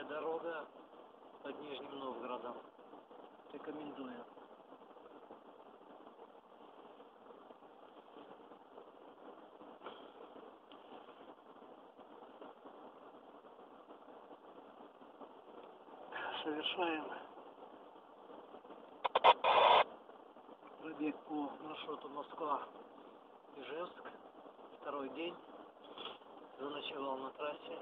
дорога под Нижним Новгородом. Рекомендую. Совершаем пробег по маршруту Москва-Ижевск. Второй день. Заночевал на трассе.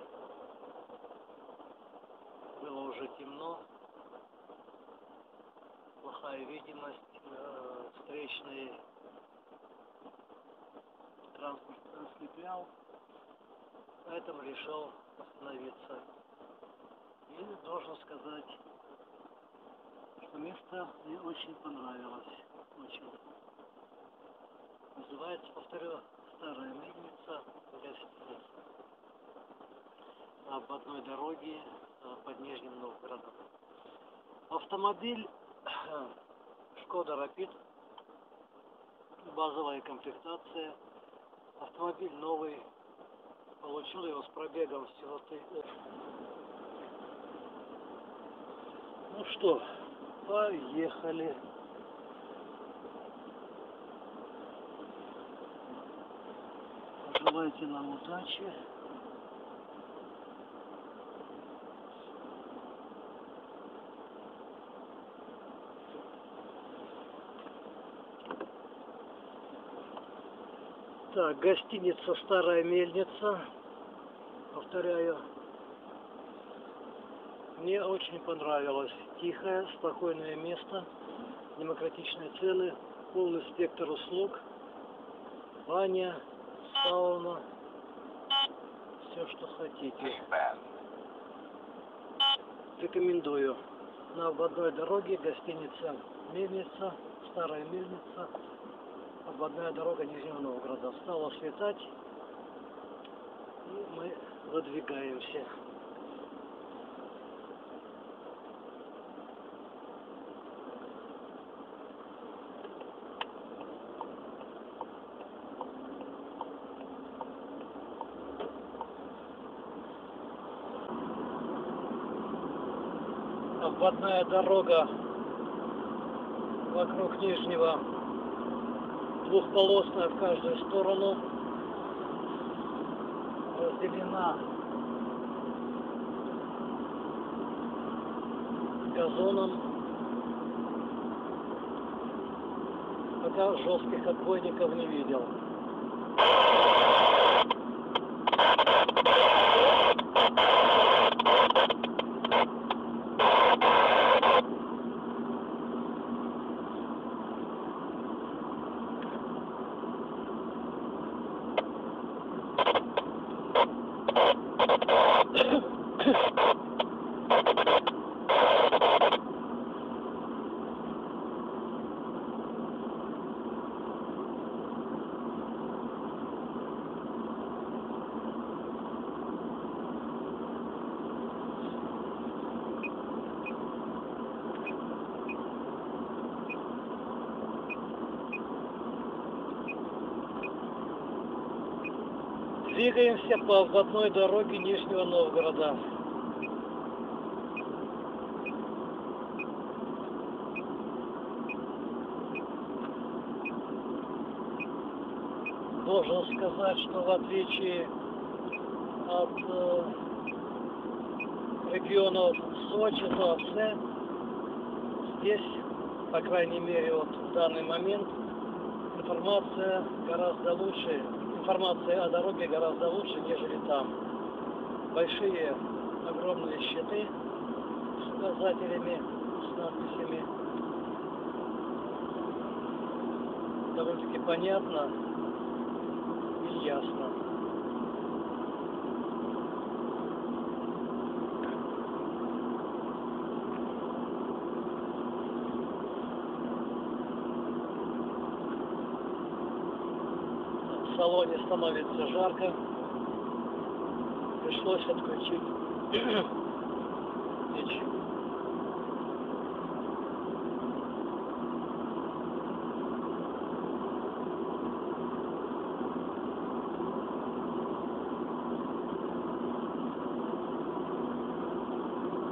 Было уже темно. Плохая видимость. Встречный транспорт ослеплял. Поэтому решил остановиться. И должен сказать, что место мне очень понравилось. Очень. Называется, повторю, Старая Мельница, гостиница. На обводной дороге под Нижним Новгородом. Автомобиль Шкода Рапид. Базовая комплектация. Автомобиль новый. Получил его с пробегом всего 3. Ну что, поехали. Желайте нам удачи. Так, гостиница Старая Мельница. Повторяю. Мне очень понравилось. Тихое, спокойное место, демократичные цены, полный спектр услуг, баня, сауна, все, что хотите. Рекомендую. На обводной дороге гостиница Мельница, Старая Мельница, обводная дорога Нижнего Новгорода. Стало светать, и мы выдвигаемся. Обводная дорога вокруг Нижнего, двухполосная в каждую сторону, разделена газоном. Пока жестких отбойников не видел. Двигаемся по обводной дороге Нижнего Новгорода. Должен сказать, что в отличие от регионов Сочи, Туапсе, здесь, по крайней мере, вот в данный момент, информация гораздо лучше. Информация о дороге гораздо лучше, нежели там. Большие, огромные щиты с указателями, с надписями. Довольно-таки понятно и ясно. В салоне становится жарко. Пришлось отключить печь.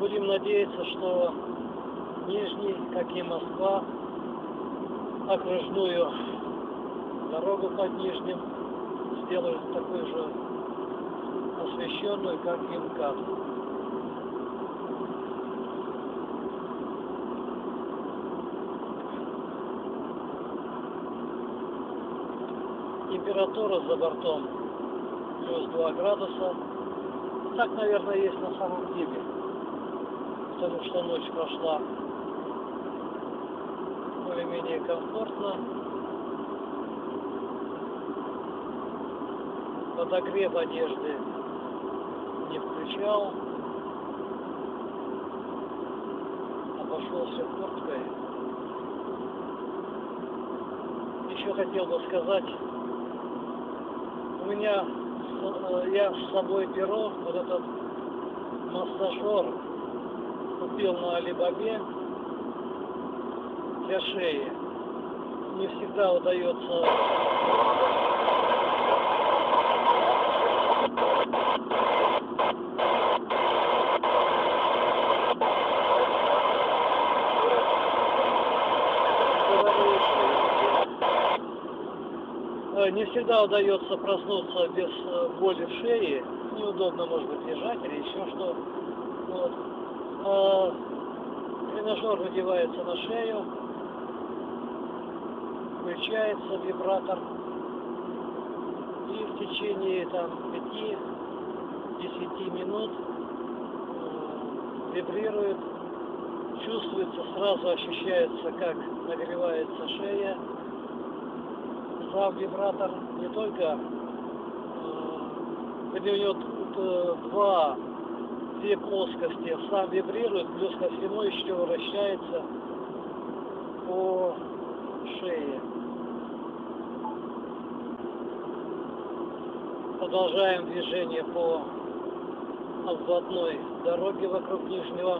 Будем надеяться, что Нижний, как и Москва, окружную дорогу под Нижним сделают такой же освещенную, как и МКАД. Температура за бортом плюс 2 градуса. Так, наверное, есть на самом деле, потому что ночь прошла более-менее комфортно. Подогрев одежды не включал, обошелся курткой. Еще хотел бы сказать, я с собой беру вот этот массажер, купил на Алибабе для шеи. Не всегда удается проснуться без боли в шее. Неудобно, может быть, лежать или еще что. Вот. Тренажер надевается на шею, включается вибратор, и в течение 5-10 минут вибрирует, чувствуется, сразу ощущается, как нагревается шея. Сам вибратор не только, у него две плоскости, сам вибрирует, плюс ко всему еще вращается по шее. Продолжаем движение по обводной дороге вокруг Нижнего.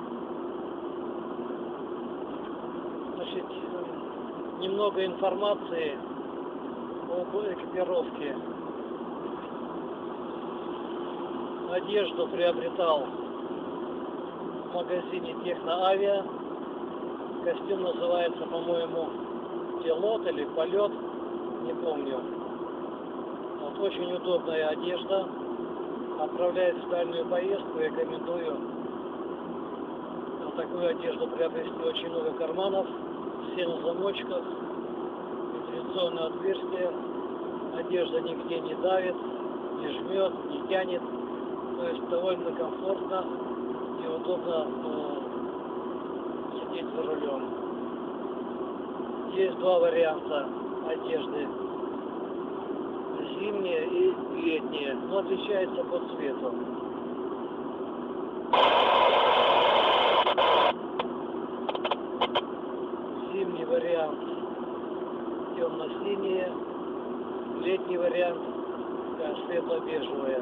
Значит, немного информации об экипировке. Одежду приобретал в магазине Техноавиа. Костюм называется, по-моему, пилот или полет, не помню. Вот, очень удобная одежда. Отправляясь в дальнюю поездку, рекомендую вот такую одежду приобрести. Очень много карманов, все на замочках, вентиляционное отверстие. Одежда нигде не давит, не жмет, не тянет. То есть довольно комфортно и удобно сидеть за рулем. Есть два варианта одежды. Зимняя и летняя, но отличается по цвету. Зимний вариант темно-синяя, летний вариант светло-бежевая.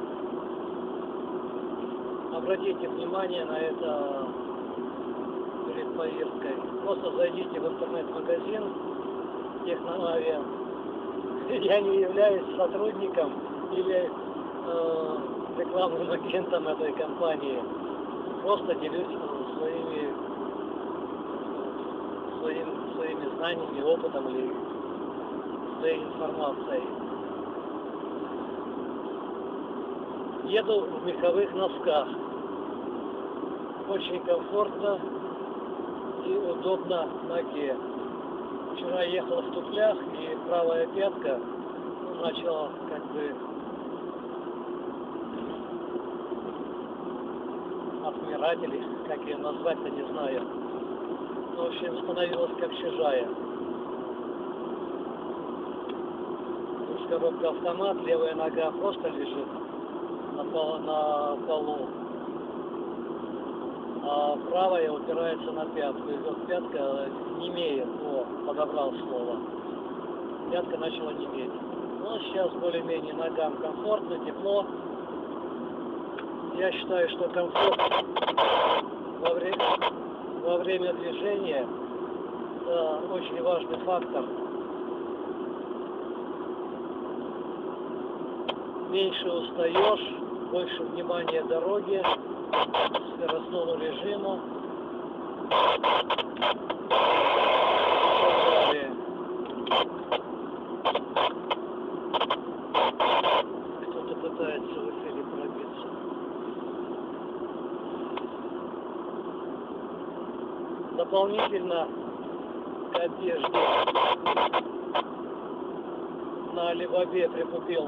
Обратите внимание на это перед поездкой. Просто зайдите в интернет-магазин Техноавиа. Я не являюсь сотрудником или рекламным агентом этой компании. Просто делюсь своими знаниями, опытом или своей информацией. Еду в меховых носках. Очень комфортно и удобно ноге. Вчера ехал в туфлях, и правая пятка начала как бы отмирать, или как ее назвать-то не знаю. В общем, становилась как чужая. Коробка автомат, левая нога просто лежит на полу, а правая упирается на пятку. И вот пятка немеет, подобрал слово. Пятка начала неметь. Но сейчас более-менее ногам комфортно, тепло. Я считаю, что комфорт во время движения – это очень важный фактор. Меньше устаешь, больше внимания дороге, скоростной сторону. Далее. Кто-то пытается в эфире пробиться. Дополнительно к одежде на Алибабе прикупил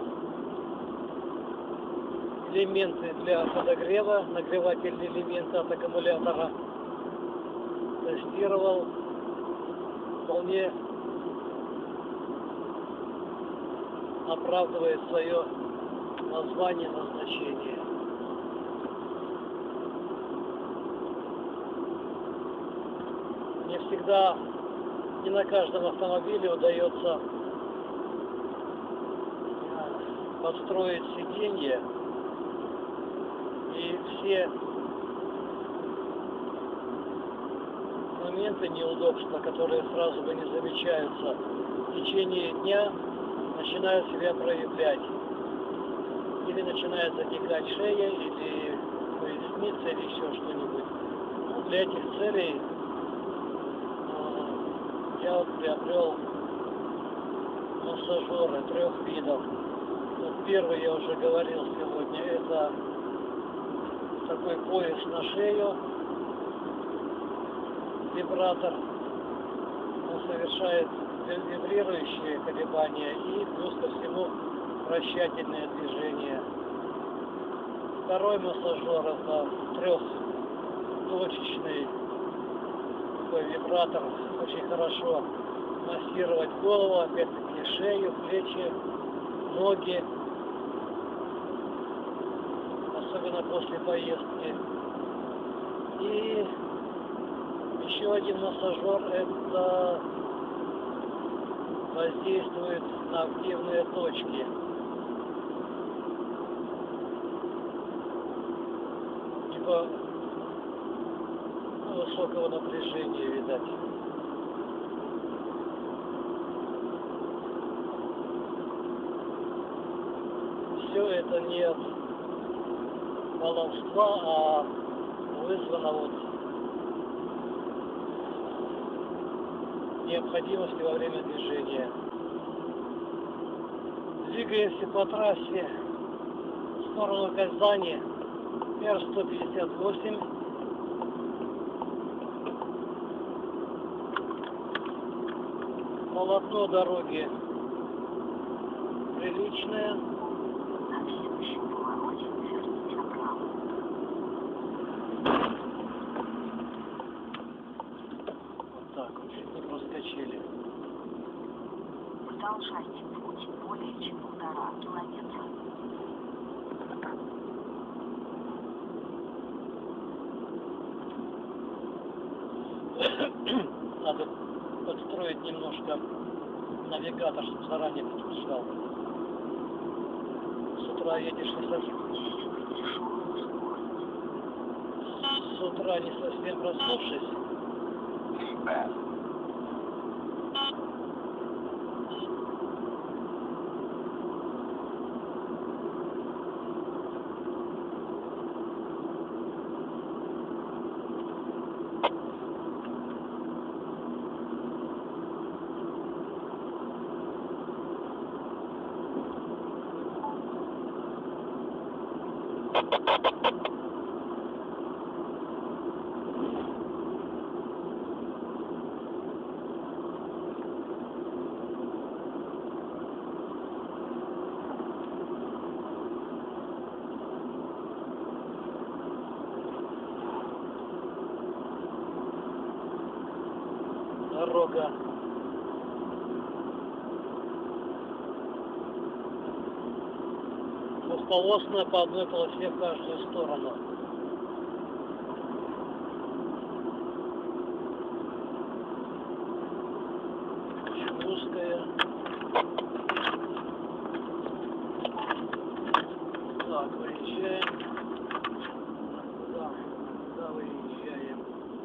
элементы для подогрева, нагревательные элементы от аккумулятора. Тестировал, вполне оправдывает свое название, назначение. Не всегда, не на каждом автомобиле удается подстроить сиденье, и все моменты неудобства, которые сразу бы не замечаются, в течение дня начинают себя проявлять. Или начинает затекать шея, или поясница, или еще что-нибудь. Ну, для этих целей я вот приобрел массажеры 3 видов. Вот первый я уже говорил сегодня, это такой пояс на шею, вибратор, он совершает вибрирующие колебания и плюс ко всему вращательные движения. Второй массажер — это 3-точечный такой вибратор, очень хорошо массировать голову, опять-таки шею, плечи, ноги, особенно после поездки. И еще один массажер — это воздействует на активные точки. Типа высокого напряжения, видать. Все это не от баловства, а вызвано вот необходимости во время движения. Двигаемся по трассе в сторону Казани, Р-158. Полотно дороги приличное. Вот так вот, чуть не проскочили. Продолжайте путь более чем 1,5 километра. Надо подстроить немножко навигатор, чтобы заранее подключал. С утра едешь не совсем. С утра не совсем проснувшись. Дорога двухполосная, по одной полосе в каждую сторону. Очень узкая. Так, выезжаем. Куда выезжаем?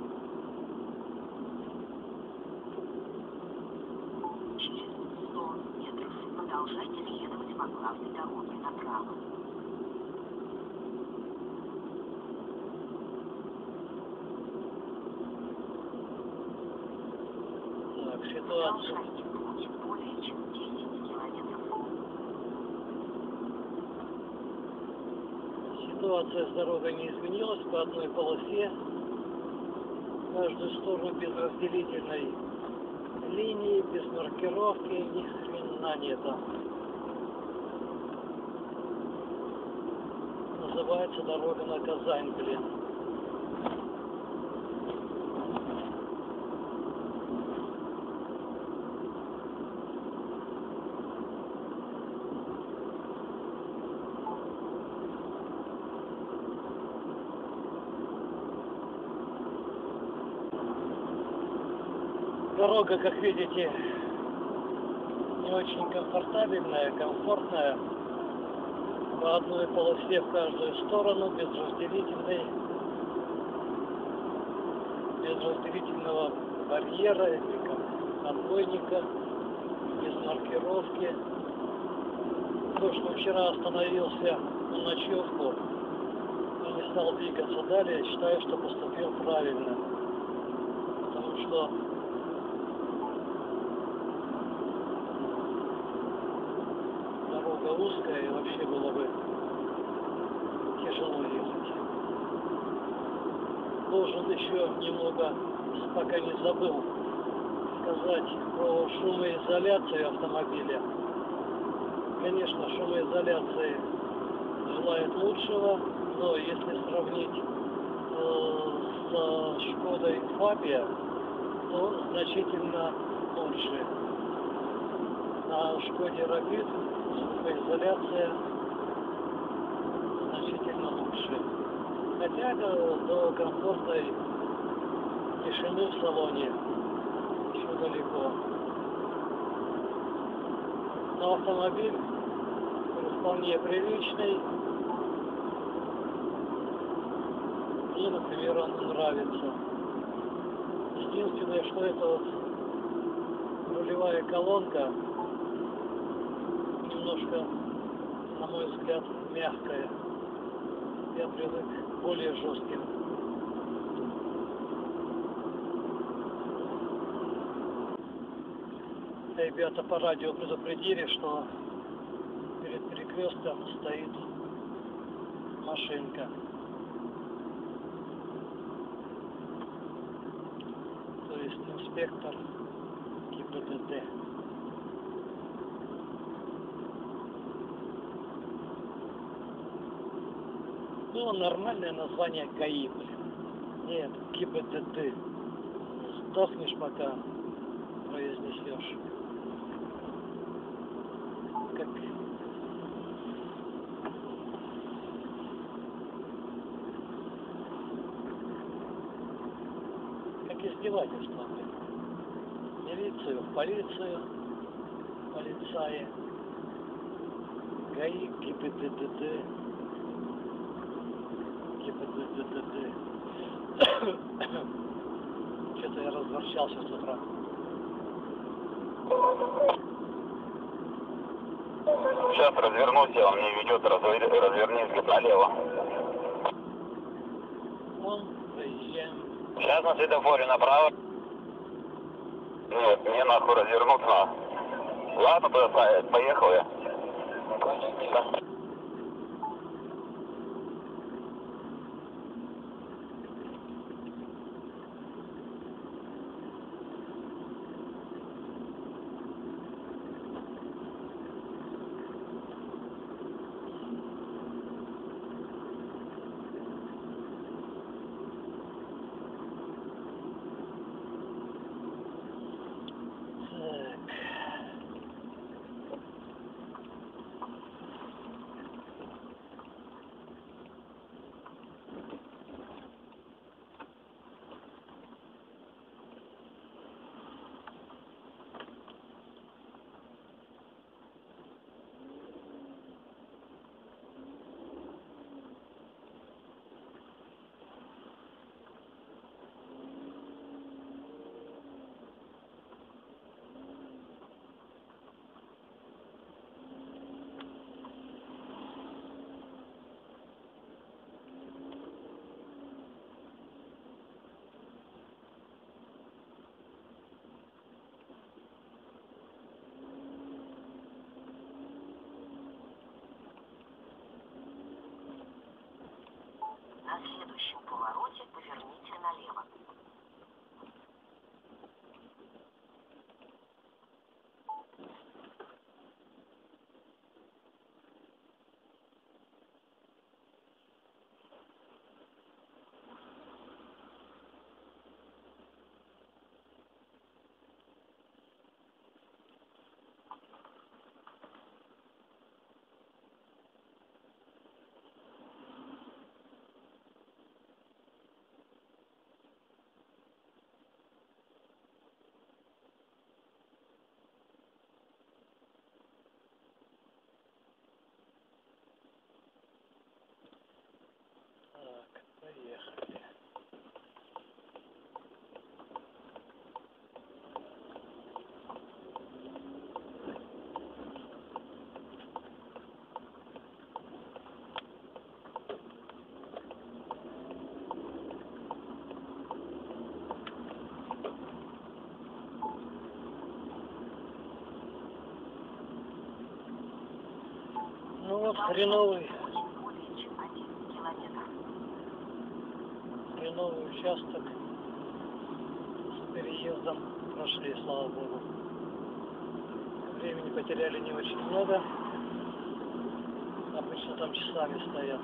Через 100 метров продолжайте следовать по главной дороге направо. ситуацию. Продолжайте путь более чем 10 километров. Ситуация с дорогой не изменилась, по одной полосе, в каждую сторону без разделительной линии, без маркировки, ни хрена нету. Называется дорога на Казань, блин. Дорога, как видите, не очень комфортабельная, комфортная. По одной полосе в каждую сторону, без разделительного барьера или как отбойника, без маркировки. То, что вчера остановился на ночевку и не стал двигаться далее, считаю, что поступил правильно. Потому что дорога узкая и вообще было бы тяжело ехать. Должен еще немного, пока не забыл, сказать про шумоизоляцию автомобиля. Конечно, шумоизоляции желает лучшего, но если сравнить с Шкодой Фабия, то значительно лучше. На Шкоде Рапид звукоизоляция значительно лучше. Хотя до комфортной тишины в салоне еще далеко. Но автомобиль вполне приличный. Мне, например, он нравится. Единственное, что это вот рулевая колонка немножко, на мой взгляд, мягкая. Я привык к более жестким. Ребята по радио предупредили, что перед перекрестком стоит машинка. То есть инспектор ГИБДД. Ну, нормальное название ГАИ, блин. Нет, ГИБДД. Сдохнешь, пока произнесешь. Как издевательство, блин. Милицию, полицию, полицаи, ГАИ, ГИБДД. ГИБДД. Что-то я разворчался с утра. Сейчас развернусь, он мне ведет, развернись, говорит, налево. Вон, проезжаем. Сейчас на светофоре направо. Нет, мне нахуй развернуться надо. Ладно, тогда поехал я. хреновый, более чем 1 километр. хреновый участок с переездом прошли, слава богу. Времени потеряли не очень много. Обычно там часами стоят.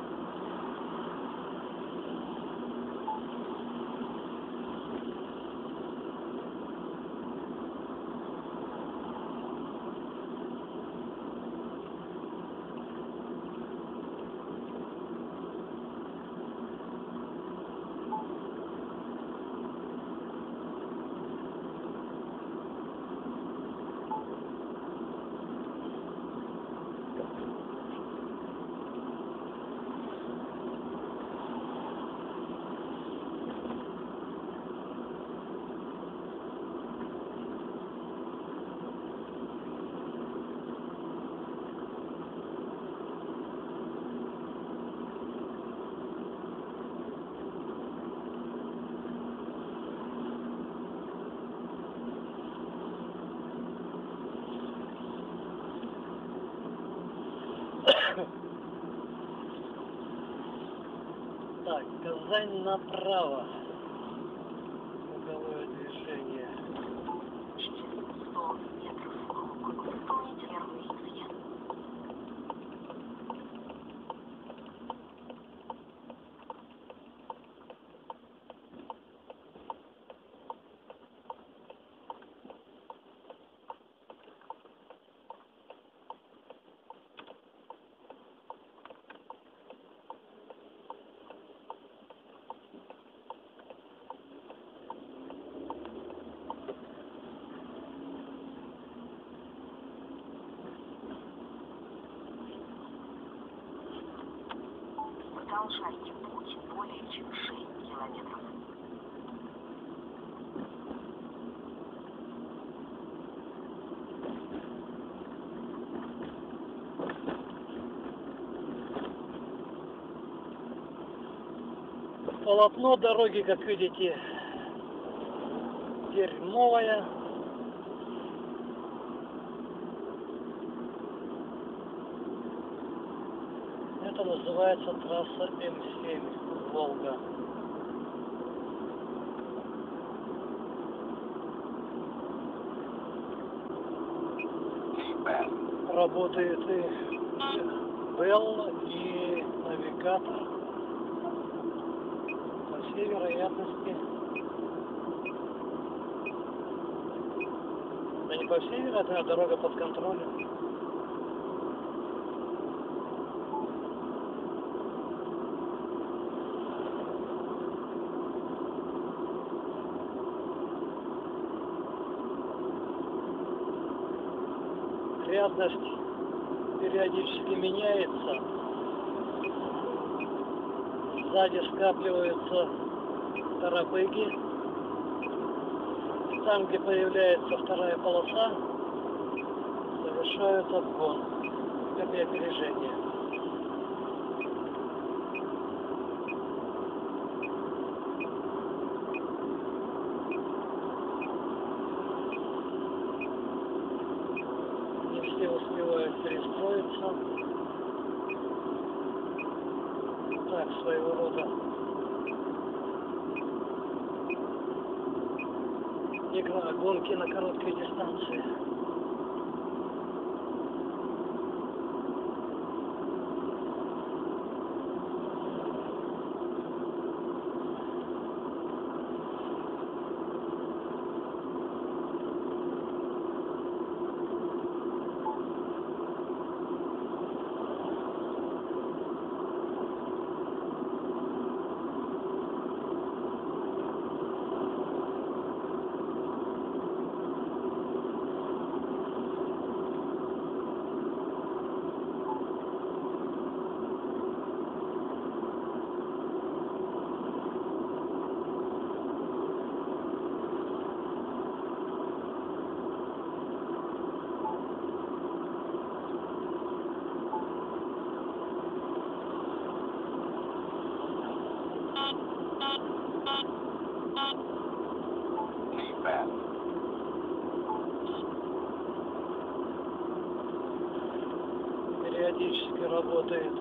Так, Казань направо. Круговое движение. Через 100 метров круг. Выполните верный съезд. Продолжайте путь более чем 6 километров. Полотно дороги, как видите, дерьмовое. Это называется трасса М7 Волга. Работает и Белла, и навигатор. По всей вероятности, да не по всей вероятности, а дорога под контролем. Рядность периодически меняется. Сзади скапливаются торопыги. Там, где появляется вторая полоса, совершают обгон, вернее, опережение. Не все успевают перестроиться. Так, своего рода игра гонки на короткой дистанции. периодически работает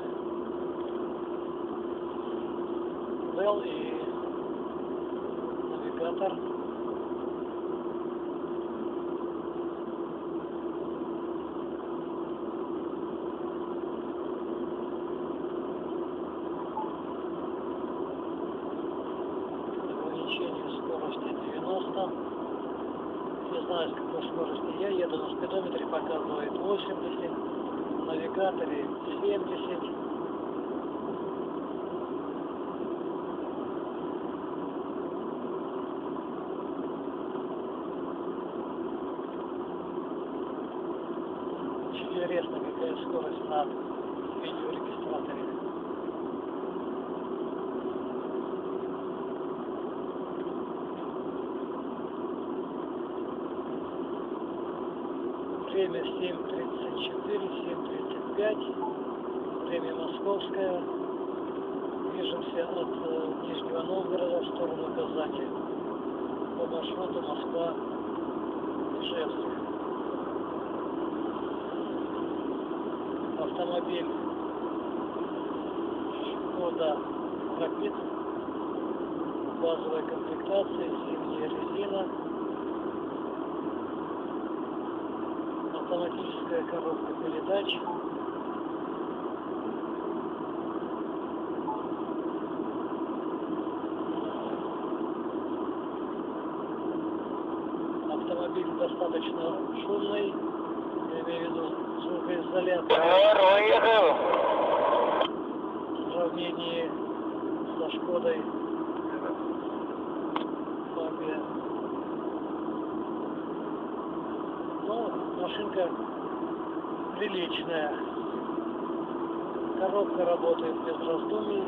Bell и навигатор. Ограничение скорости 90. Не знаю, с какой скорости я еду, на спидометре показывает 80, в навигаторе 70. Интересно, какая скорость на видеорегистраторе. Время 7:34, 7:35. Время московское. Движемся от Нижнего Новгорода в сторону Казани по маршруту Москва-Ижевск. Автомобиль Шкода Рапид, базовой комплектации, зимняя резина, автоматическая коробка передач, автомобиль достаточно шумный, я имею в виду звукоизоляция. В сравнении со Шкодой Фабия. Но машинка приличная. Коробка работает без раздумий.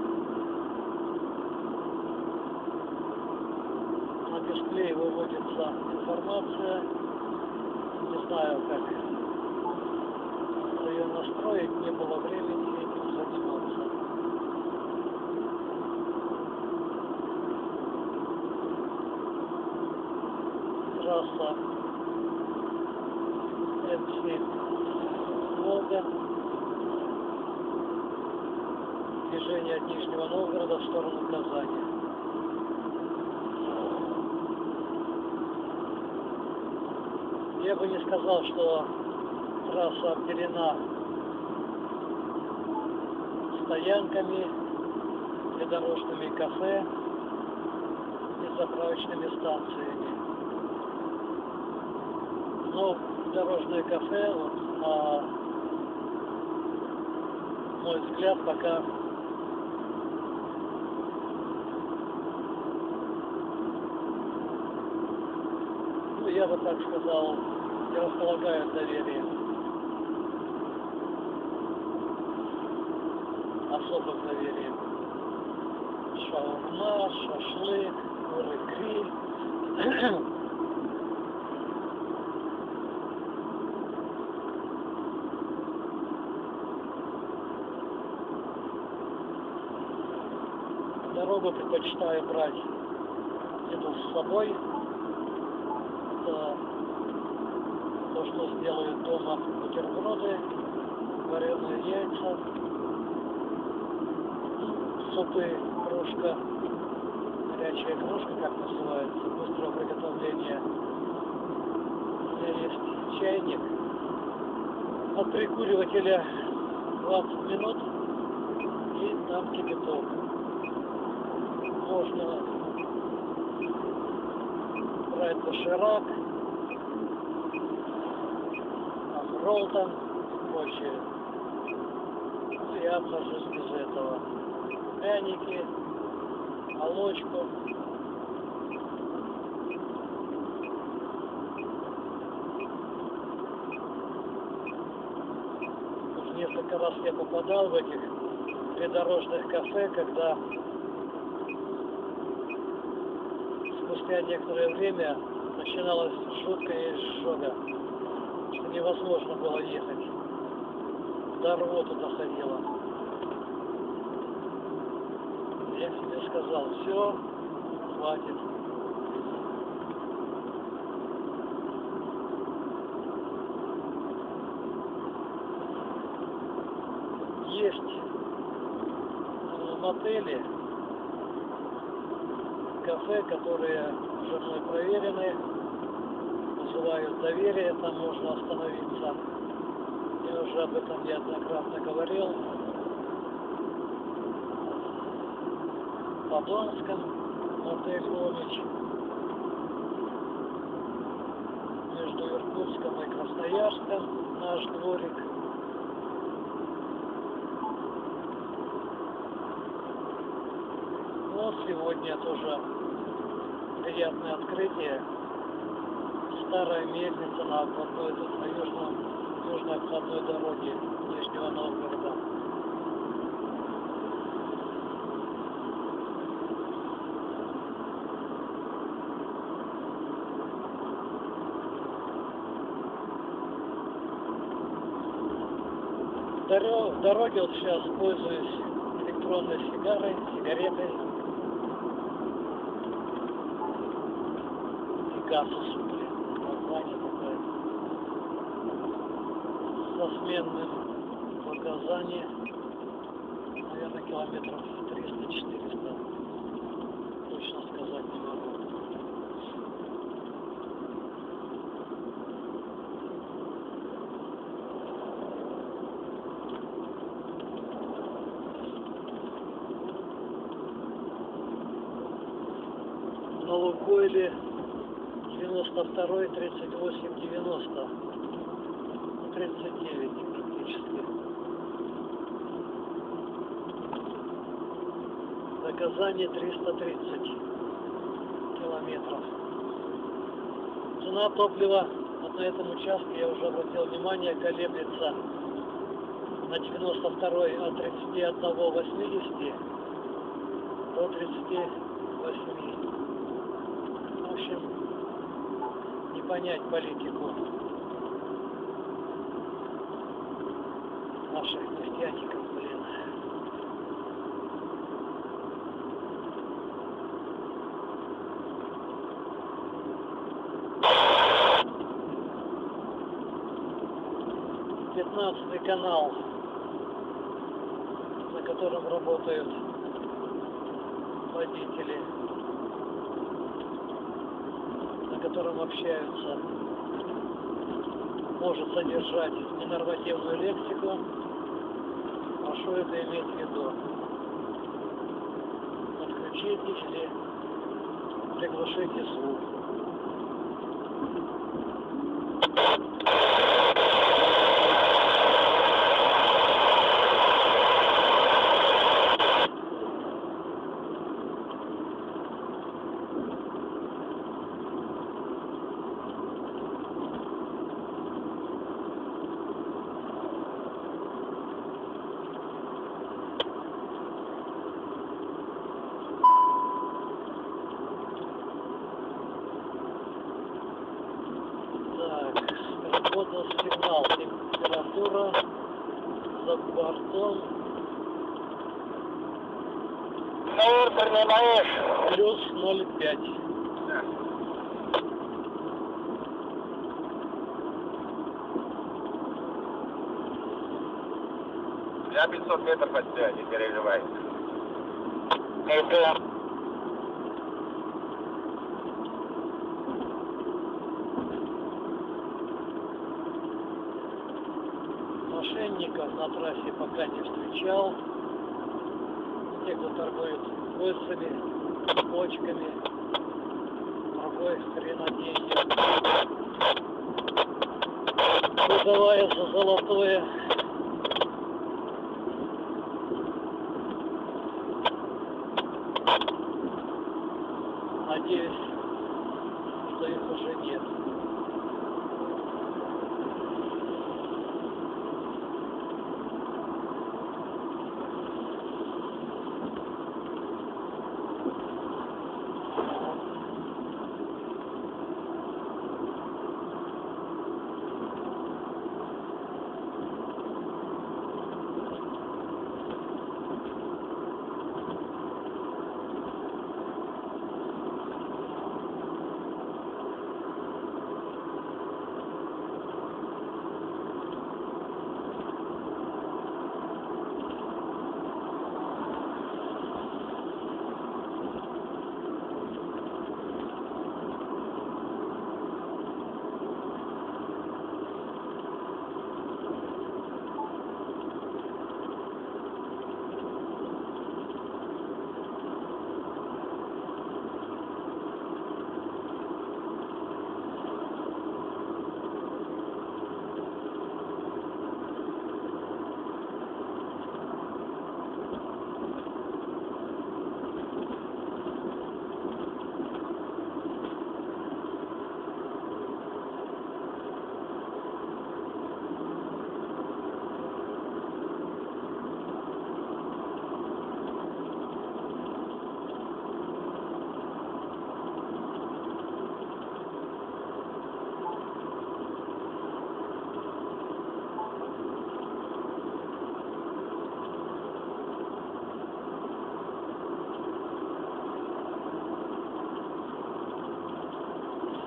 На дисплее выводится информация. Не знаю, как ее настроить, не было времени этим заниматься. Трасса М7 Волга. Движение от Нижнего Новгорода в сторону Казани. Я бы не сказал, что трасса обделена стоянками, придорожными кафе и заправочными станциями. Но дорожное кафе, вот, на мой взгляд, пока я бы так сказал, не располагают доверием. Особым доверием. Шаурма, шашлык, куры, гриль. Дорогу предпочитаю брать еду с собой. Это то, что сделают дома: бутерброды, вареные яйца, супы, кружка, горячая кружка, как называется, быстрого приготовления. У меня есть чайник. От прикуривателя 20 минут и там кипяток. Можно брать доширак, Ролтон и прочее. Я обхожусь без этого. Пряники, молочку. Несколько раз я попадал в этих придорожных кафе, когда спустя некоторое время начиналась жуткая изжога, что невозможно было ехать. До рвоты доходило. Я себе сказал: все, хватит. мотели, кафе, которые уже мной проверены, вызывают доверие, там можно остановиться. Я уже об этом неоднократно говорил. В Подонском мотель «Омич», между Иркутском и Красноярском наш дворик. Вот сегодня тоже приятное открытие. Старая мельница на обходной, на южной обходной дороге Нижнего Новгорода. В дороге вот сейчас пользуюсь электронной сигаретой. Гасус, название такое. Со сменным показанием, наверное, километров 300-400. Точно сказать не могу. На Лукойле 92-й, 38, 90, 39 практически. Наказание 330 километров. Цена топлива вот на этом участке, я уже обратил внимание, колеблется на 92-й от 31,80 до 38. В общем, не понять политику наших нефтяников, блин. Пятнадцатый канал, на котором работают водители, на котором общаются, может содержать ненормативную лексику. Прошу это иметь в виду. Отключите или приглушите звук. Работал сигнал, температура за бортом плюс 0,5. Я 500 метров от тебя, не переживай. Это... Мошенников на трассе пока не встречал. Те, кто торгует кольцами, почками, другой хреноденье, выдавая за золотое. Надеюсь, что их уже нет.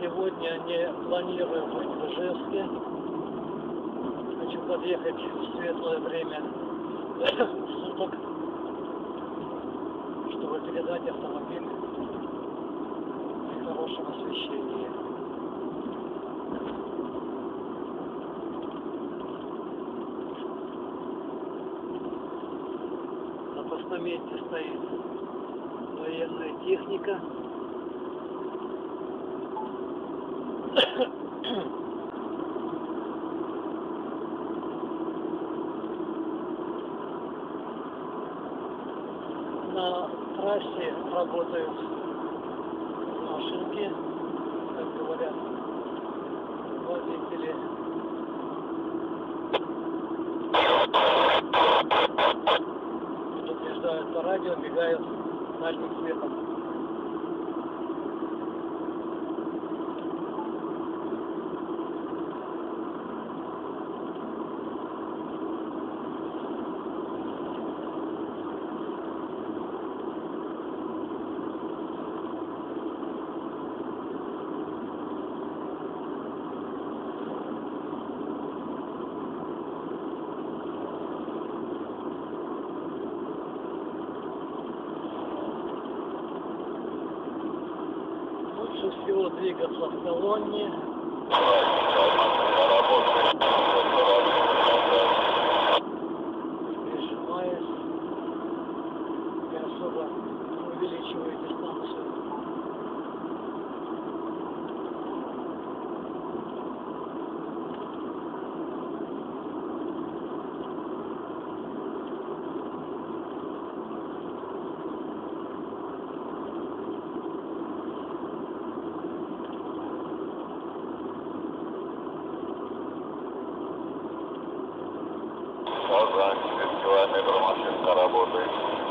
сегодня не планирую быть в Ижевске. Хочу подъехать в светлое время суток, чтобы передать автомобиль при хорошем освещении. На постаменте стоит военная техника. На трассе работают машинки, как говорят водители. Предупреждают по радио, мигают дальним светом. Лучше всего двигаться в колонне. Прижимаясь и особо не увеличивая дистанцию. Казань, 10 километров машинка работает.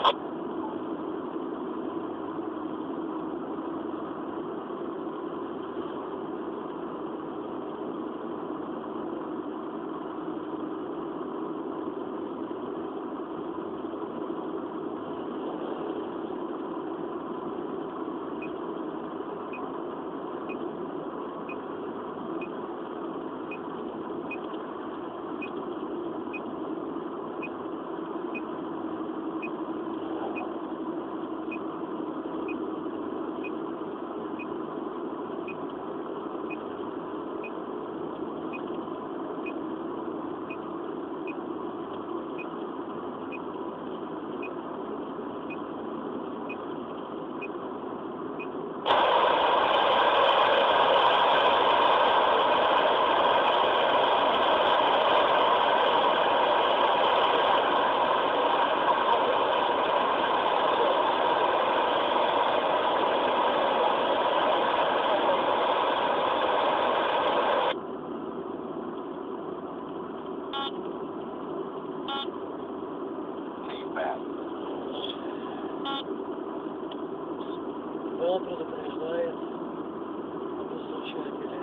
Да, предупреждает излучатели.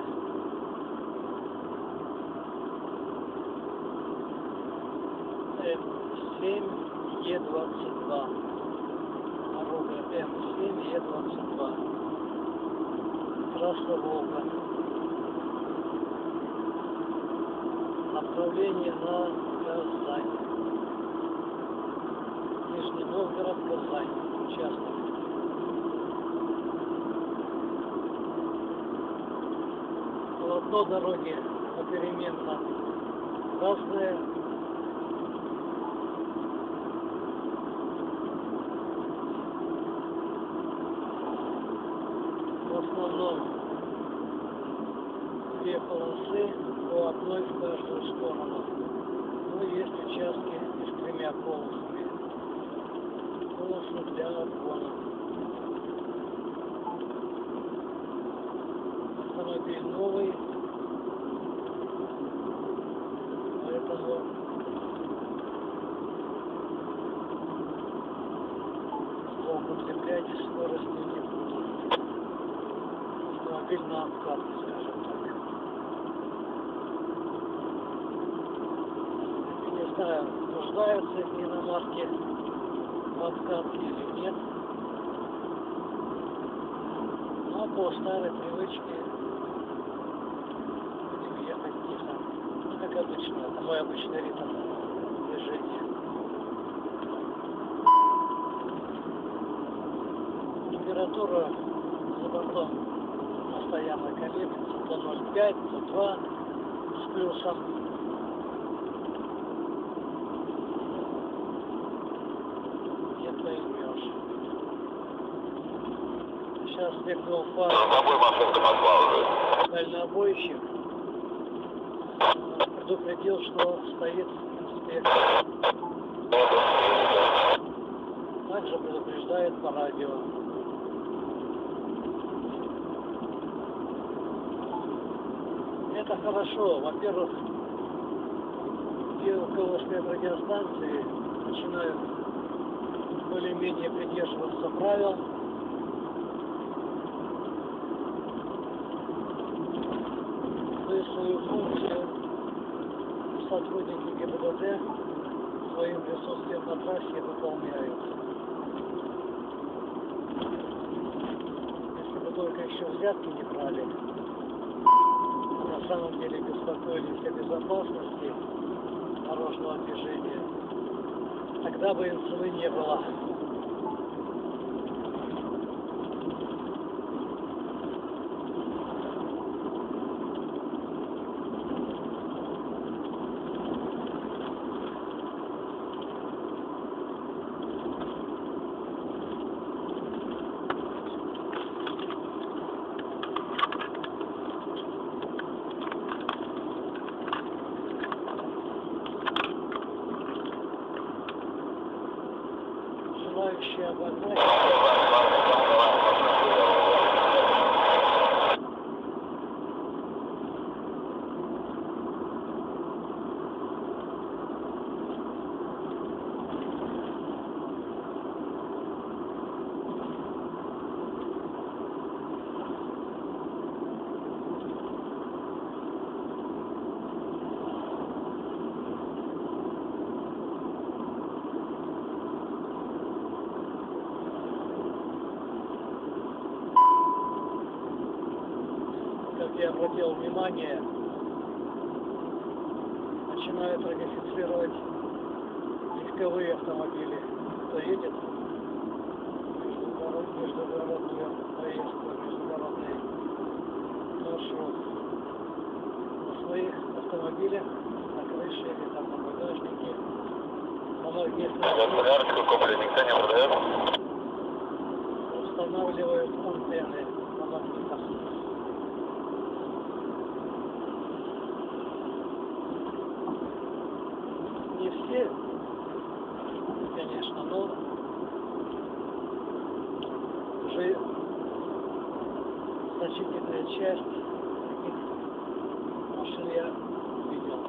М7Е22. Дорога М7Е22. Трасса Волга. Направление на Казань. Нижний Новгород, Казань. Участок. Полотно дороги попеременно разное. В основном две полосы по одной в каждую сторону. Но есть участки с тремя полосами. Полосы для обгона. Автомобиль новый, поэтому злоупотреблять скоростью не буду. Автомобиль на обкатке, скажем так. Не знаю, нуждаются эти иномарки в обкатке или нет. Но по старой привычке как обычно. Это мой обычный ритм движения. Температура за бортом постоянно колеблется, то 0,5, то 2 с плюсом. Не поймешь. Сейчас сверкнул фар. Дальнобойщик предупредил, что стоит инспектор. Также предупреждает по радио. Это хорошо. Во-первых, те, у кого стоят радиостанции, начинают более-менее придерживаться правил. То есть свою функцию сотрудники ГИБДД своим присутствием на трассе выполняют. Если бы только еще взятки не брали, на самом деле беспокоились о безопасности дорожного движения, тогда бы инцидента не было. Желающие обогнать. Как я обратил внимание, начинают ратифицировать легковые автомобили. Кто едет междугородный проезд, междугородный маршрут на своих автомобилях, на крыше или там на багажнике. На многих устанавливают антенны на магнитах. Не все, конечно, но уже значительная часть таких машин я видел.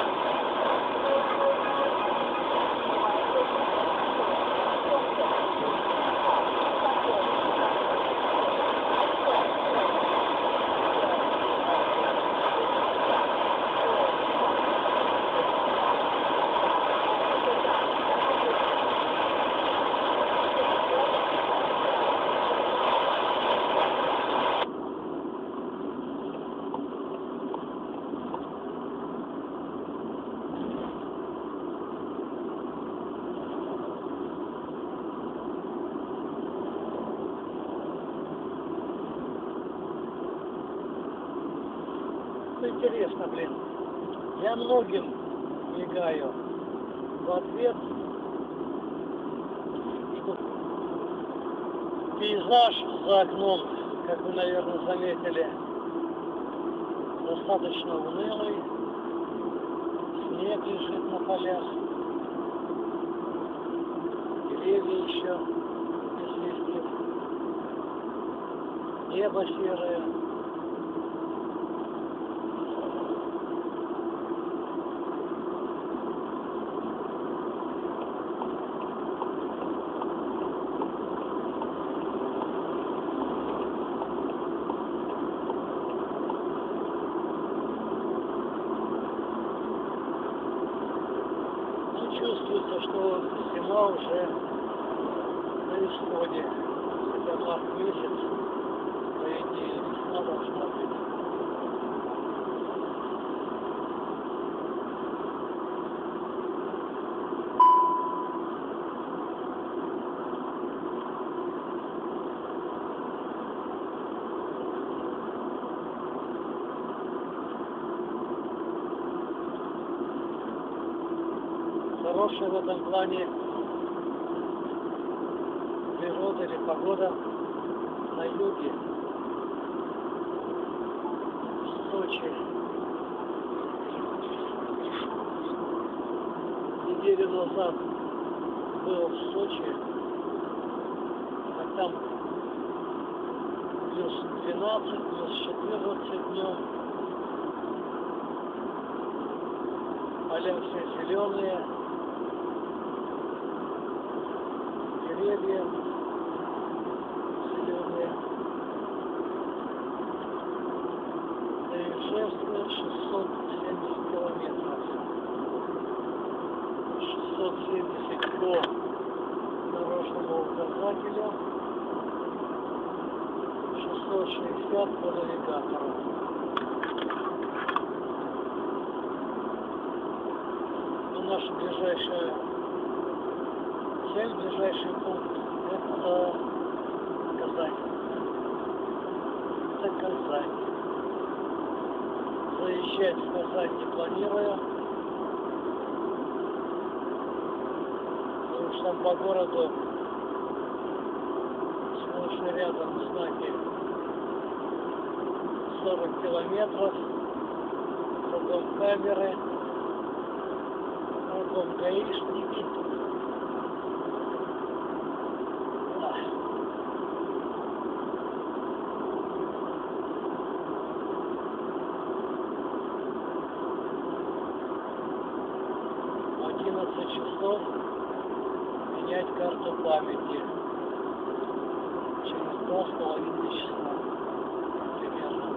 Интересно, блин. Я многим мигаю в ответ, что пейзаж за окном, как вы, наверное, заметили, достаточно унылый. Снег лежит на полях. Деревья еще без листьев. Небо серое. Чувствуется, что зима уже на исходе. Это март месяц, по идее, весна должна быть. хорошая в этом плане природа или погода на юге. В Сочи. Неделю назад был в Сочи, а там плюс 12, плюс 14 днем. Поля все зеленые, деревья зеленые. До Ижевска 670 километров. 670 по дорожному указателю, 660 по навигатору. Наша ближайшая цель, ближайший пункт — это Казань. Это Казань. Заезжать в Казань не планирую, потому что там по городу сплошь и рядом знаки 40 километров, кругом камеры, кругом гаишники. Да. В 11 часов менять карту памяти. Через 2,5 часа примерно.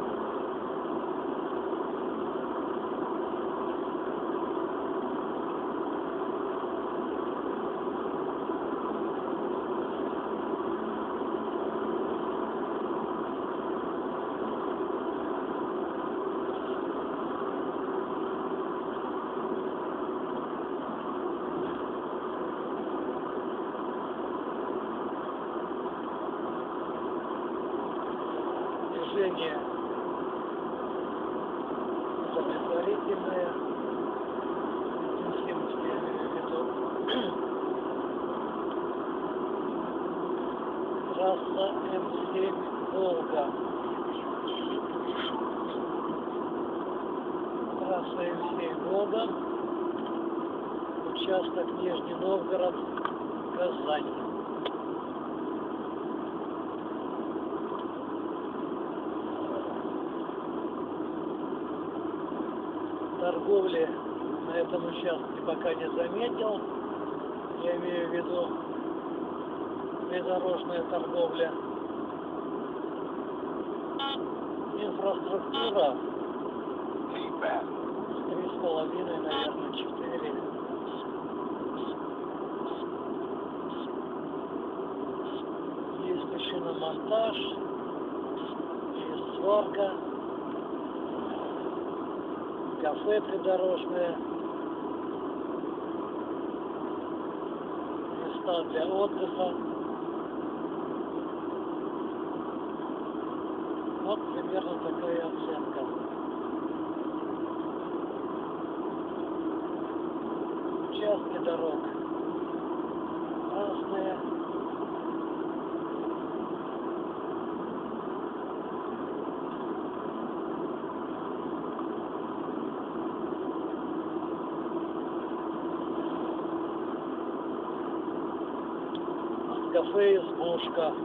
Движение удовлетворительное, интенсивность, я имею в виду. Трасса М7 Волга. Трасса М7 Волга. Участок Нижний Новгород, Казань. Торговли на этом участке пока не заметил. Я имею в виду придорожная торговля. Инфраструктура 3,5, наверное, 4. Есть еще на монтаж, есть сварка. Кафе придорожное, места для отдыха. Вот примерно такая оценка. Участки дорог разные. Кафе «Избушка»,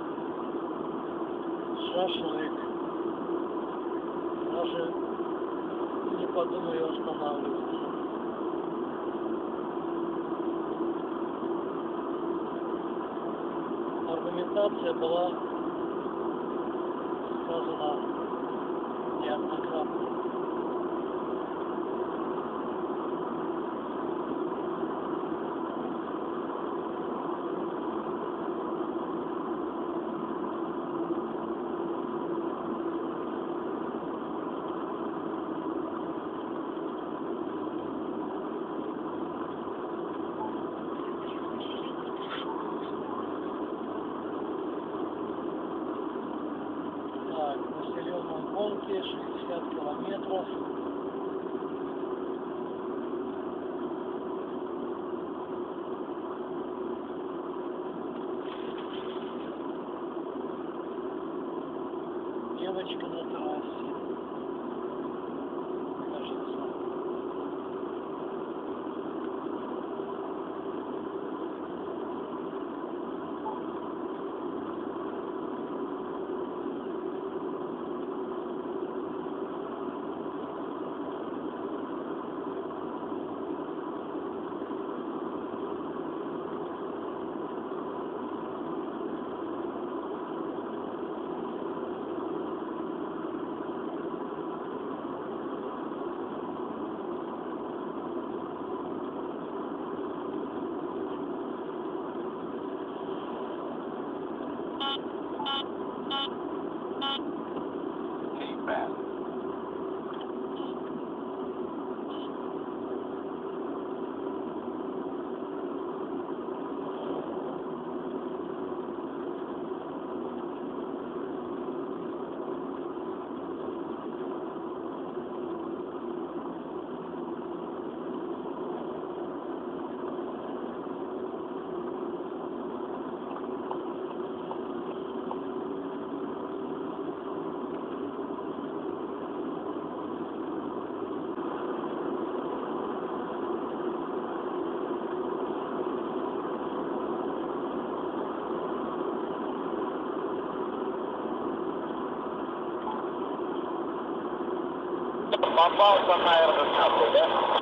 шашлык. Даже не подумаю останавливаться. Аргументация была сказана неоднократно. В населенном пункте 60 километров. девочка на трассе. Кажется. Попался на РДК, да?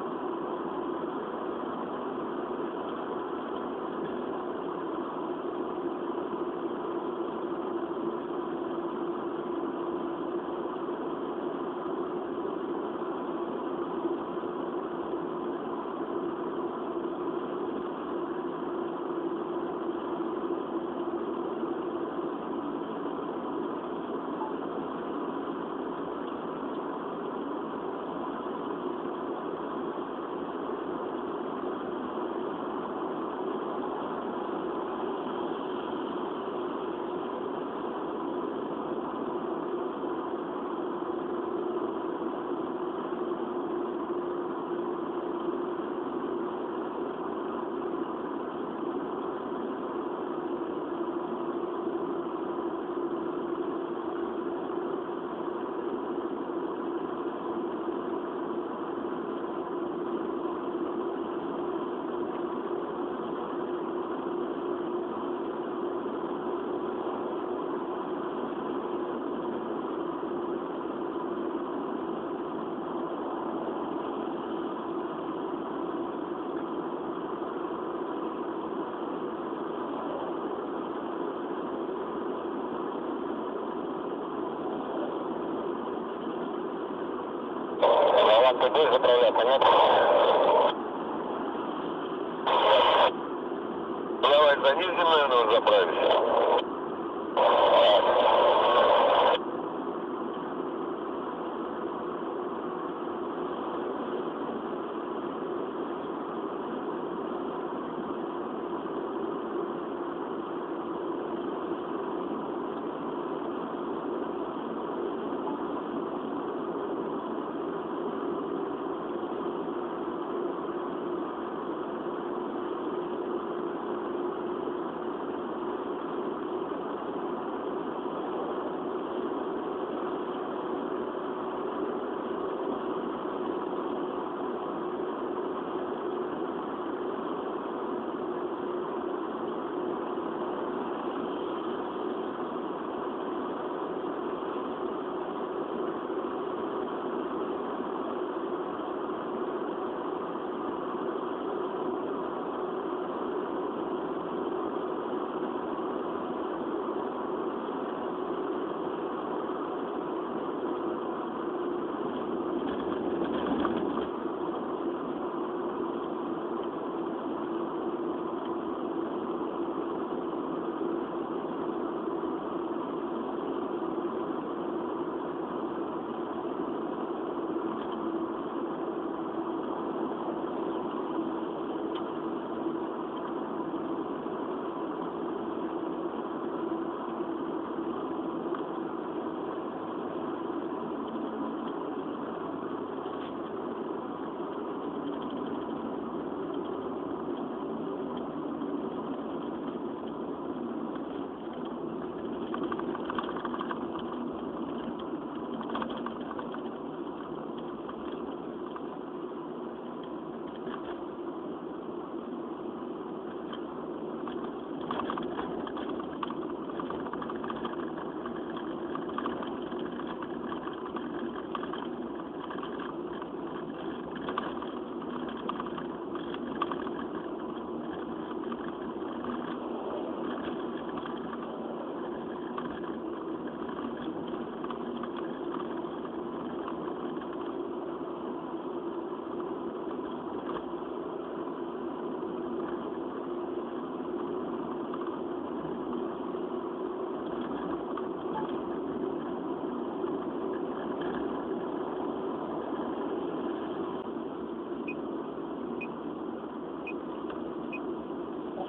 Ты будешь заправляться, нет? Давай занизим, наверное, заправимся.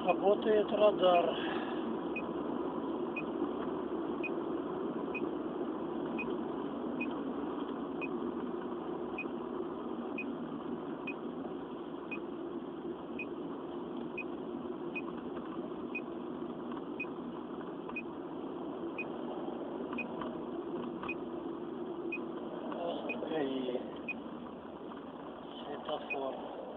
Работает радар. И светофор.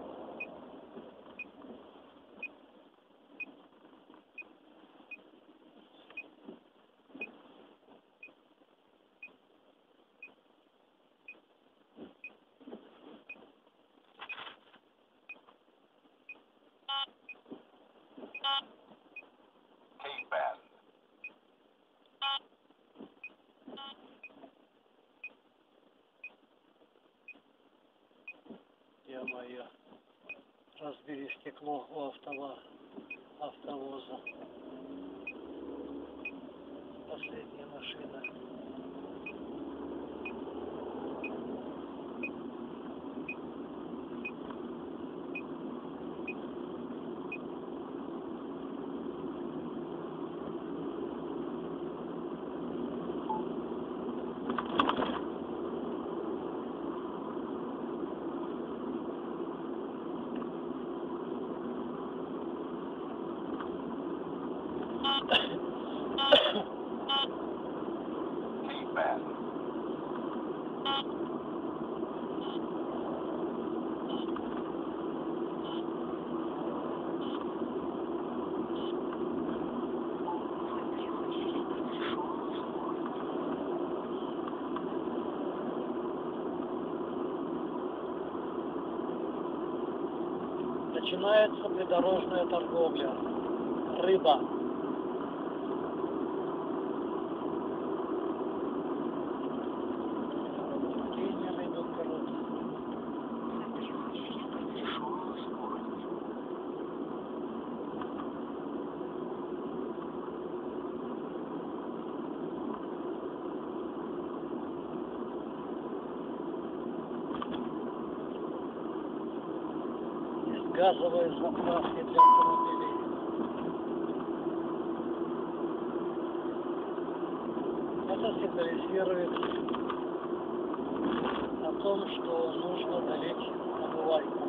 Ё-моё, разбили стекло у автовоза. Последняя машина. Начинается придорожная торговля. Рыба. Кейнеры идут берут. Есть газовые заправки для автомобилей. Это сигнализирует о том, что нужно долить омывайку.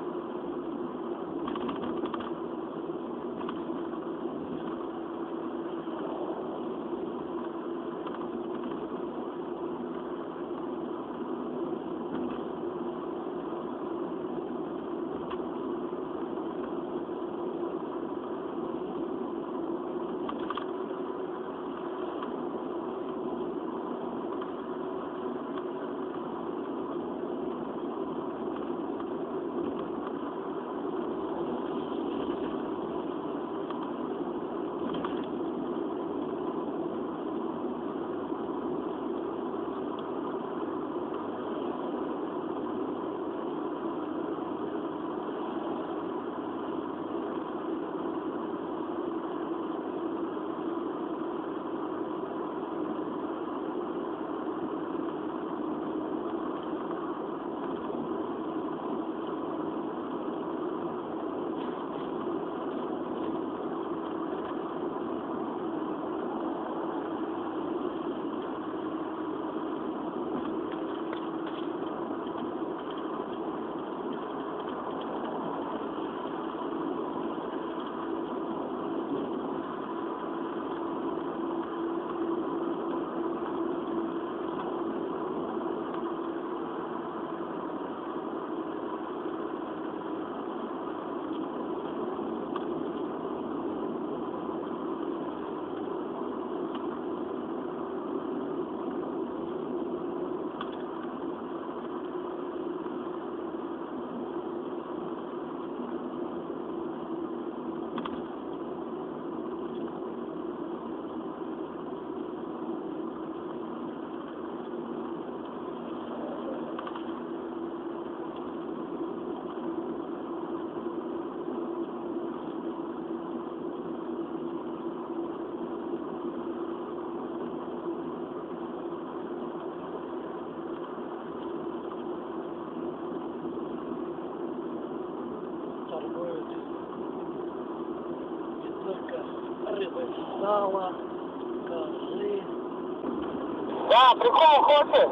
сало, козы. Да, прикол хочешь?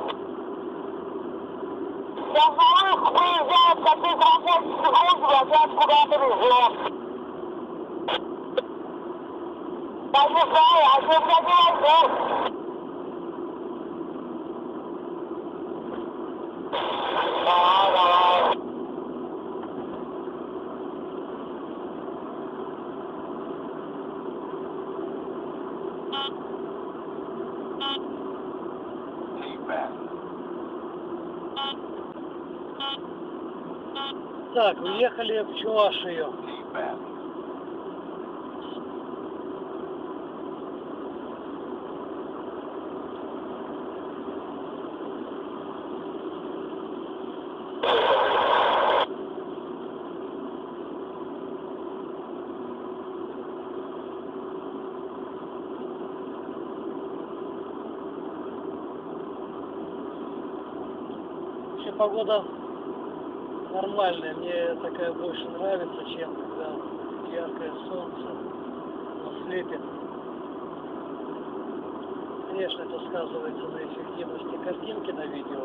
Сейчас на выезжает, как ты работаешь, опять куда-то везет. Я не знаю, а что я не возьму? Давай. Так, уехали в Чувашию. Вообще погода нормальная, мне такая больше нравится, чем когда яркое солнце слепит. Конечно, это сказывается на эффективности картинки на видео.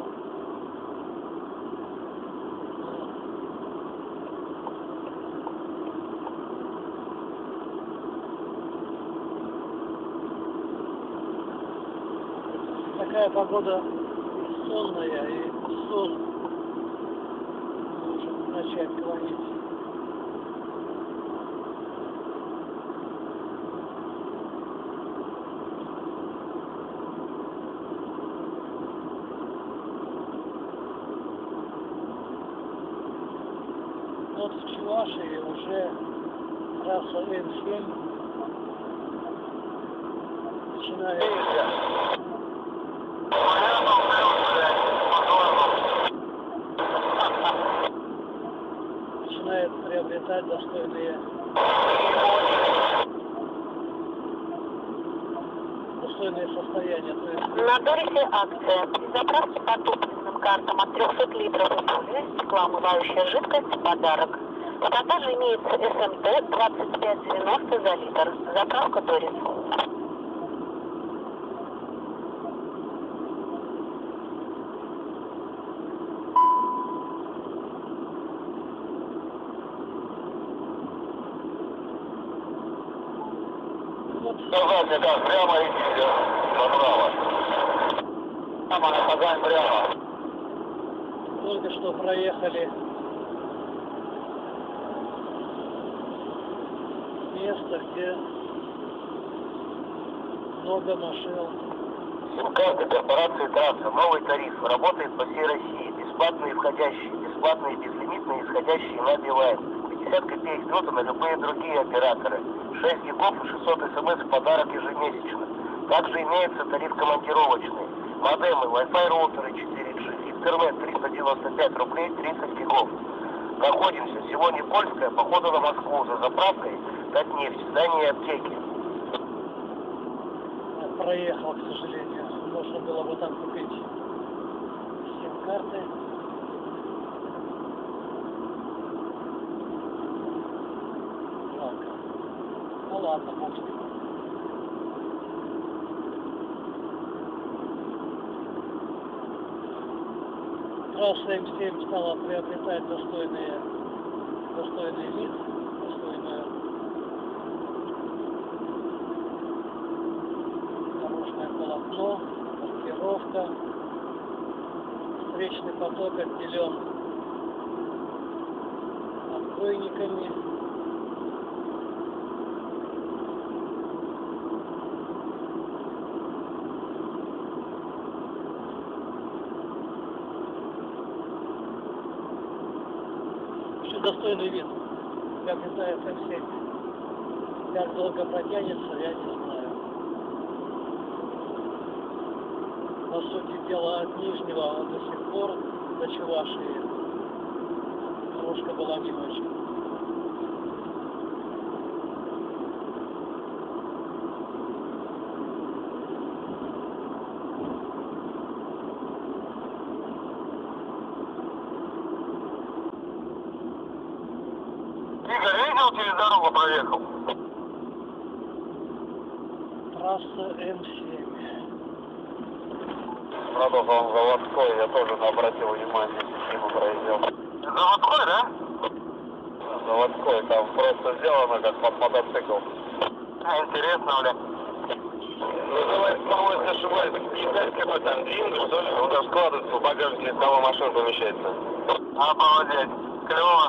Такая погода сонная, и сон может начать клонить. Вот в Чувашии уже трасса Н7 начинает приобретать достойные состояния. То есть На Дорисе акция. Заправьте по топливным картам от 300 литров и более стеклоомывающая жидкость подарок. В продаже имеется СМТ 25,90 за литр. Заправка Дорис. Сказать, да, прямо идите, направо. Прямо на Казань, прямо. только что проехали место, где много машин. Сим-карта корпорации «Трасса». Новый тариф. Работает по всей России. Бесплатные входящие, бесплатные безлимитные исходящие на Билайн. 50 копеек нота на любые другие операторы. 6 гигов и 600 смс в подарок ежемесячно. Также имеется тариф командировочный. Модемы, Wi-Fi роутеры 4G. Интернет 395 рублей 30 гигов. Находимся сегодня Польская, походу на Москву. За заправкой Татнефть, здание аптеки. Проехал, к сожалению. Можно было бы там купить сим-карты. Жалко. Ну ладно, может. Трасса М7 стала приобретать достойный вид, достойную дорожное полотно, маркировка. Встречный поток отделен отбойниками. Еще достойный вид приобретает М7. Как долго протянется, я не знаю. По сути дела, от Нижнего до сих пор до Чувашии дорожка была не очень. Игорь, видел, через дорогу проехал? трасса М7. Продолжал заводской, я тоже обратил внимание, систему проезжал. Заводской, да? Заводской, там просто сделано как под мотоцикл. Интересно, бля. Называется, по-моему, если ошибаюсь, китайский какой-то ангин, что ли? Он там складывается в багажник, того машин помещается. Обалдеть, клево.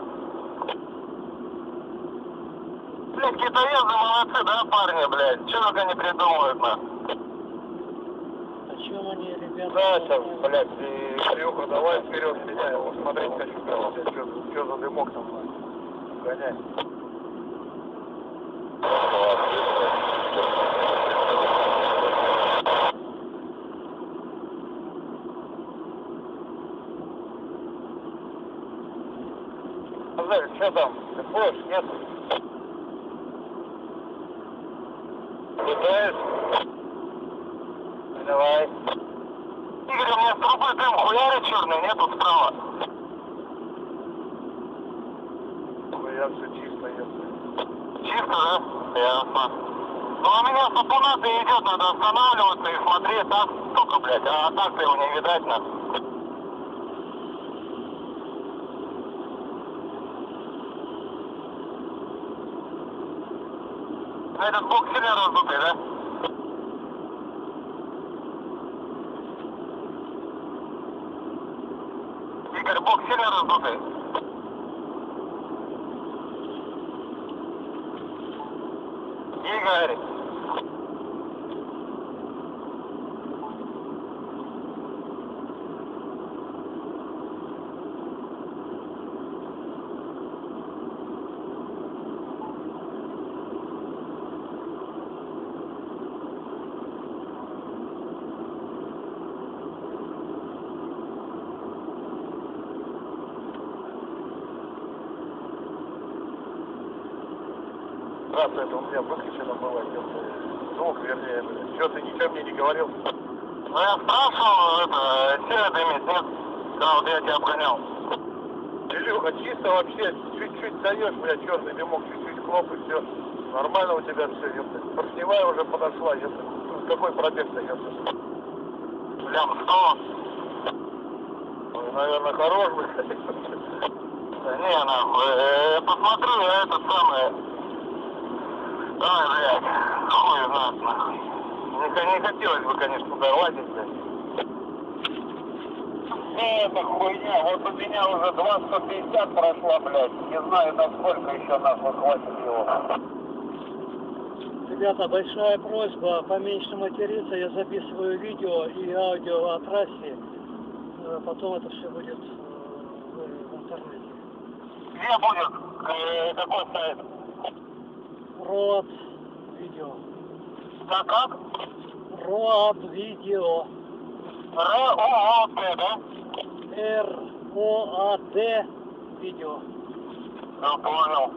Блядь, китаезы молодцы, да, парни, блядь? Че только не придумывают, на? О чем они, ребята? Да, сейчас, блядь, и Шлюха, давай вперед меня, его смотреть хочу, что за дымок там, гоняй. Что там, ты хочешь, нет? Пытаешь? Давай. Игорь, у меня с трубы дым хуярит черный, нету справа. Я все чисто, если. Чисто, да? Ясно. Ну, у меня сапунаты идет, надо останавливаться и смотреть, так, только, блядь, а так-то его не видать, на. Этот бок сильно раздутый, да? Игорь, бок сильно раздутый. Игорь. Здравствуй, это у меня выключено было, звук, вернее, что ты ничего мне не говорил? Ну я спрашивал, это, сильно дымит, нет? Да, вот я тебя обгонял. Илюха, чисто вообще, чуть-чуть даешь, блядь, черный дымок, чуть-чуть хлоп и все. Нормально у тебя все, ёпта. Поршневая уже подошла, ёпта. Какой пробег-то, ёпта? Лям 100. Ой, наверное, хорош, блядь. Да не, нахуй, посмотрю, я этот самый... Ай, блядь, хуй знает, нахуй. Не хотелось бы, конечно, туда лазить, блядь. Это хуйня, вот у меня уже 250 прошла, блядь. Не знаю, насколько еще нахуй хватит его. Ребята, большая просьба поменьше материться. Я записываю видео и аудио о трассе. Потом это все будет в интернете. Где будет? Какой сайт? Роад видео. Как? Роад видео. РОАД, да? РОАД видео. Ну, понял.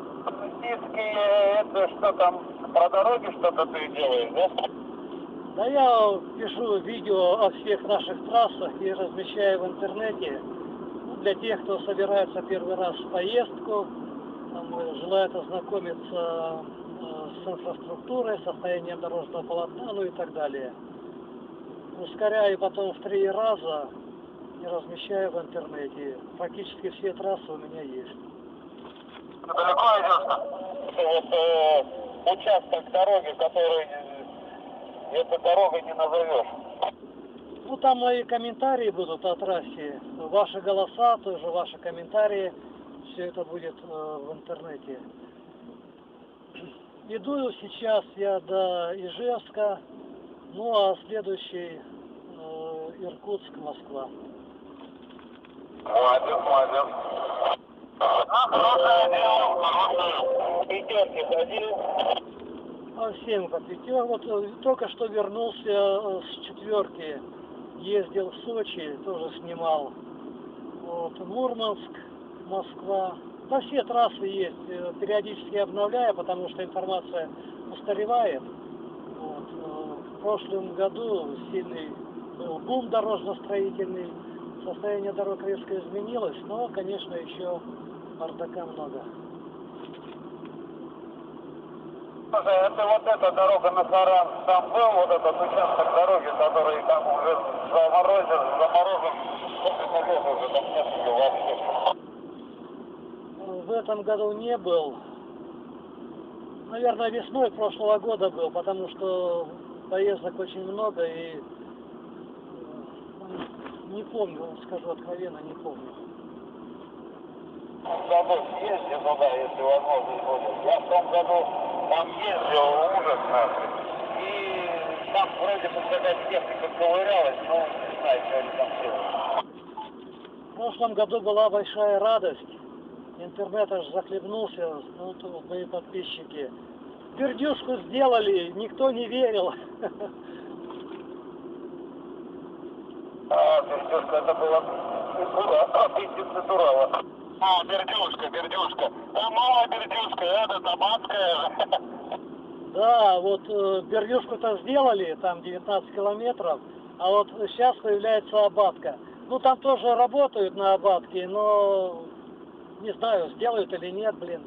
Это что там, про дороги что-то ты делаешь, да? Да я пишу видео о всех наших трассах и размещаю в интернете. Ну, для тех, кто собирается первый раз в поездку, там, желает ознакомиться с инфраструктурой, состоянием дорожного полотна, ну и так далее. Ускоряю потом в 3 раза и размещаю в интернете. Практически все трассы у меня есть. Далеко идешь-то? Вот участок дороги, который этой дорогой не назовешь. Ну там мои комментарии будут о трассе. Ваши голоса, тоже ваши комментарии. Все это будет в интернете. Иду сейчас я до Ижевска, ну а следующий Иркутск, Москва. Молодец. Хорошее дело, хорошее. Пятерки ходил. Всем по пятерке. Вот только что вернулся с 4-ки. Ездил в Сочи, тоже снимал. Вот, Мурманск, Москва. Да, все трассы есть. Периодически обновляю, потому что информация устаревает. Вот. В прошлом году сильный был бум дорожно-строительный. Состояние дорог резко изменилось, но, конечно, еще бардака много. Слушай, это вот эта дорога на Саран, там был вот этот участок дороги, который там уже заморозен, сколько лет уже там нет ее вообще. В этом году не был. Наверное, весной прошлого года был, потому что поездок очень много и не помню, скажу откровенно, не помню. В том году съездил туда, если возможность будет. Я в том году там ездил, ужас нахуй. И там вроде бы какая-то техника ковырялась, но не знаю, что они там делают. В прошлом году была большая радость. Интернет аж захлебнулся, ну, тут мои подписчики. Пердюшку сделали, никто не верил. Бердюшка, это было Турала. Бердюшка. Малая Бердюшка, это Табатская. Да, вот Бердюшку-то сделали, там 19 километров, а вот сейчас появляется Абатка. Ну, там тоже работают на Абатке, но не знаю, сделают или нет, блин.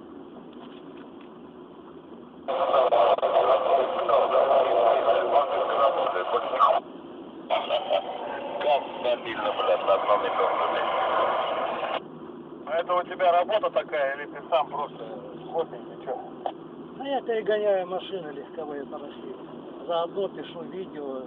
Как стабильно, блядь, на одном и том же месте. Это у тебя работа такая, или ты сам просто охотник, что? А я перегоняю машины легковые по России. Заодно пишу видео.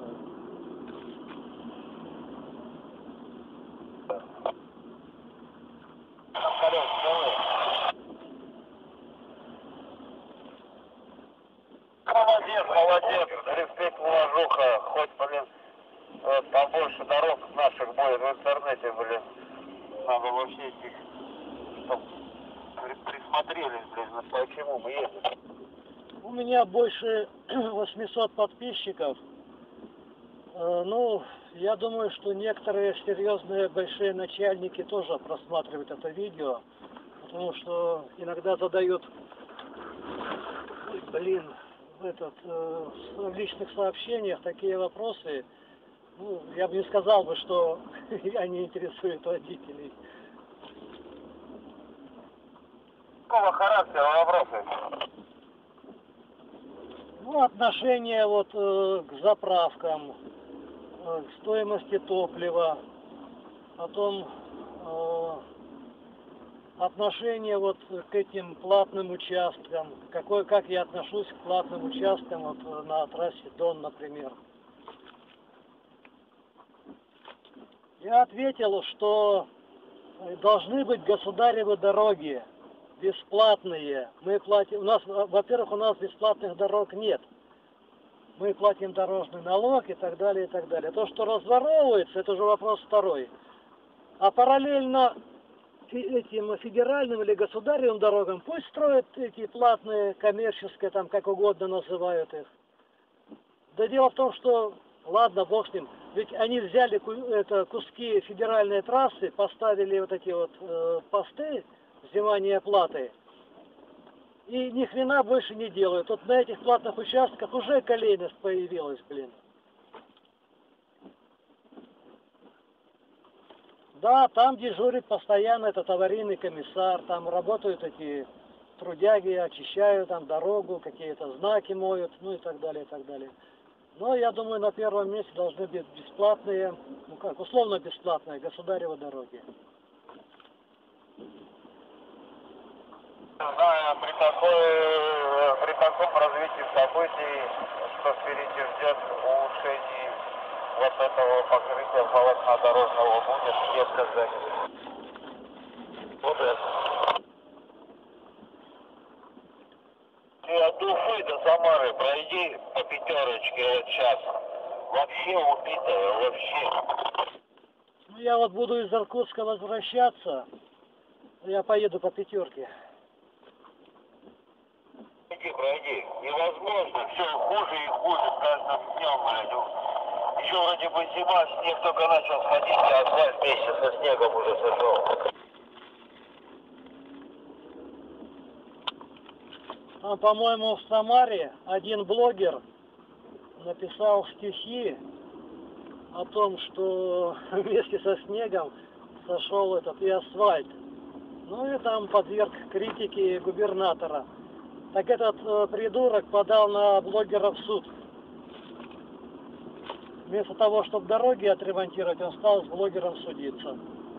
Молодец, респект, уважуха, хоть, блин, побольше дорог наших будет в интернете, блин. Надо вообще этих, чтобы присмотрелись, блин, почему мы едем. У меня больше 800 подписчиков. Ну, я думаю, что некоторые серьезные большие начальники тоже просматривают это видео, потому что иногда задают, блин, в личных сообщениях такие вопросы. Ну, я бы не сказал бы, что они интересуют водителей. Какого характера вопросы? Ну, отношение вот к заправкам, к стоимости топлива, потом отношение вот к этим платным участкам, как я отношусь к платным участкам вот на трассе Дон, например. Я ответил, что должны быть государевы дороги бесплатные. Мы платим, во-первых, у нас бесплатных дорог нет. Мы платим дорожный налог и так далее, и так далее. То, что разворовывается, это уже вопрос второй. А параллельно этим федеральным или государевым дорогам пусть строят эти платные, коммерческие, там как угодно называют их. Да дело в том, что, ладно, бог с ним, ведь они взяли куски федеральной трассы, поставили вот эти вот посты взимания платы, и ни хрена больше не делают. Вот на этих платных участках уже колейность появилась, блин. Да, там дежурит постоянно этот аварийный комиссар, там работают эти трудяги, очищают там дорогу, какие-то знаки моют, ну и так далее, и так далее. Но я думаю, на первом месте должны быть бесплатные, ну как, условно бесплатные государевы дороги. Знаю, при таком развитии событий, что впереди ждет улучшений вот этого покрытия полотна дорожного будет, не сказать. Вот это. Ты от Уфы до Самары пройди по пятерочке вот сейчас. Вообще убитая, вообще. Ну, я вот буду из Иркутска возвращаться, я поеду по пятерке. Пройди. Невозможно. Все хуже и хуже с каждым днем, блядь. Еще вроде бы зима, снег только начал сходить, а асфальт вместе со снегом уже сошел. Там, по-моему, в Самаре один блогер написал стихи о том, что вместе со снегом сошел этот и асфальт. Ну и там подверг критике губернатора. Так этот придурок подал на блогера в суд. Вместо того, чтобы дороги отремонтировать, он стал с блогером судиться.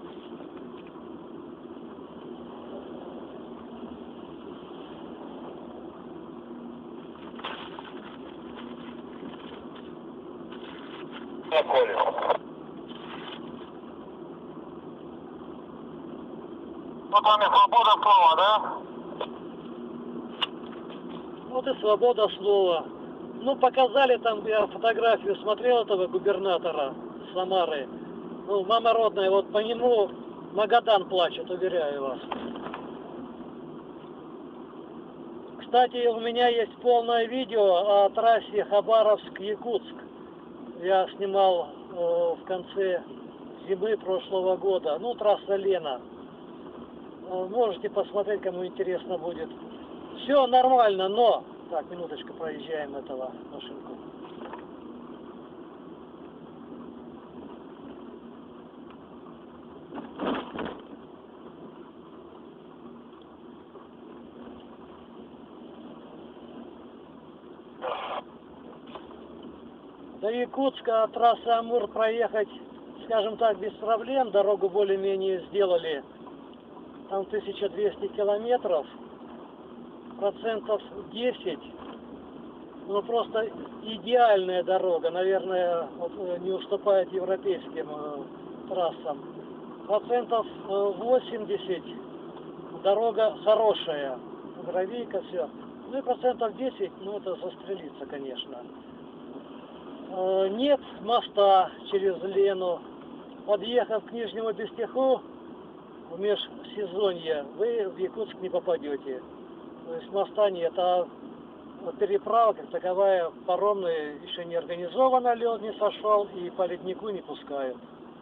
Я понял. Вот вам и свобода слова, да? Вот и свобода слова. Ну, показали там, я фотографию смотрел этого губернатора Самары. Ну, мама родная, вот по нему Магадан плачет, уверяю вас. Кстати, у меня есть полное видео о трассе Хабаровск-Якутск. Я снимал в конце зимы прошлого года. Ну, трасса Лена. Можете посмотреть, кому интересно будет. Все нормально, но... Так, минуточку, проезжаем этого машинку. До Якутска трасса Амур проехать, скажем так, без проблем. Дорогу более-менее сделали. Там 1200 километров. Процентов 10. Ну, просто идеальная дорога. Наверное, вот, не уступает европейским трассам. Процентов 80. Дорога хорошая. Гравийка, все. Ну и процентов 10, ну это застрелиться, конечно. Нет моста через Лену. Подъехав к Нижнему Бестяху в межсезонье, вы в Якутск не попадете. То есть моста нет, а переправа как таковая паромная еще не организована, лед не сошел и по леднику не пускают.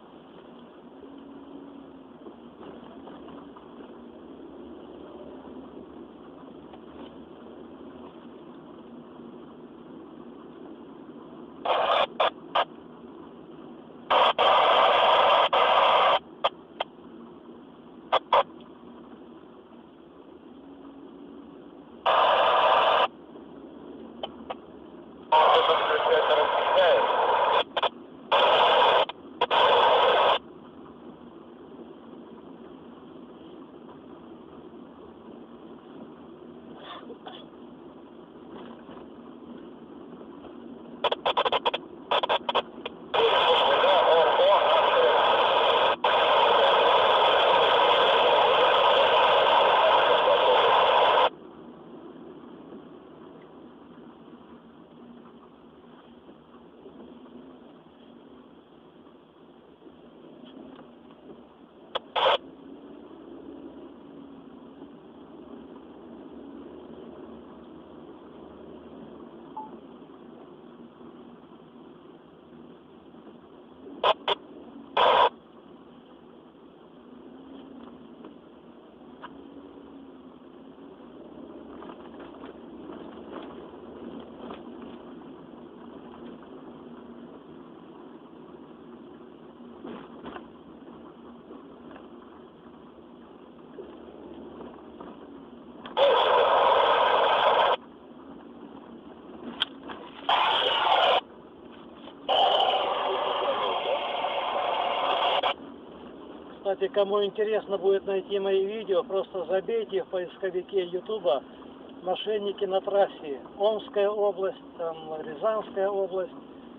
Кстати, кому интересно будет найти мои видео, просто забейте в поисковике Ютуба «Мошенники на трассе». Омская область, там Рязанская область.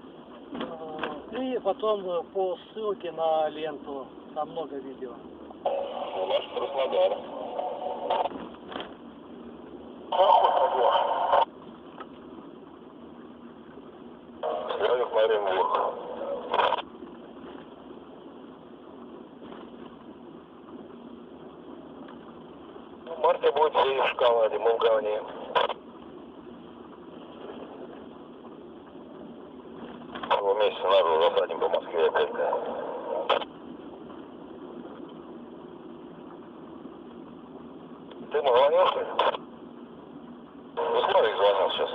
И потом по ссылке на ленту. Там много видео. Ваш Краснодар. Свернув на Оренбург. В марте будет в Шоколаде, мы в говне. Его месяца назад засадим по Москве опять-то. Ты ему звонил, что ли? Ну, смотри, звонил сейчас.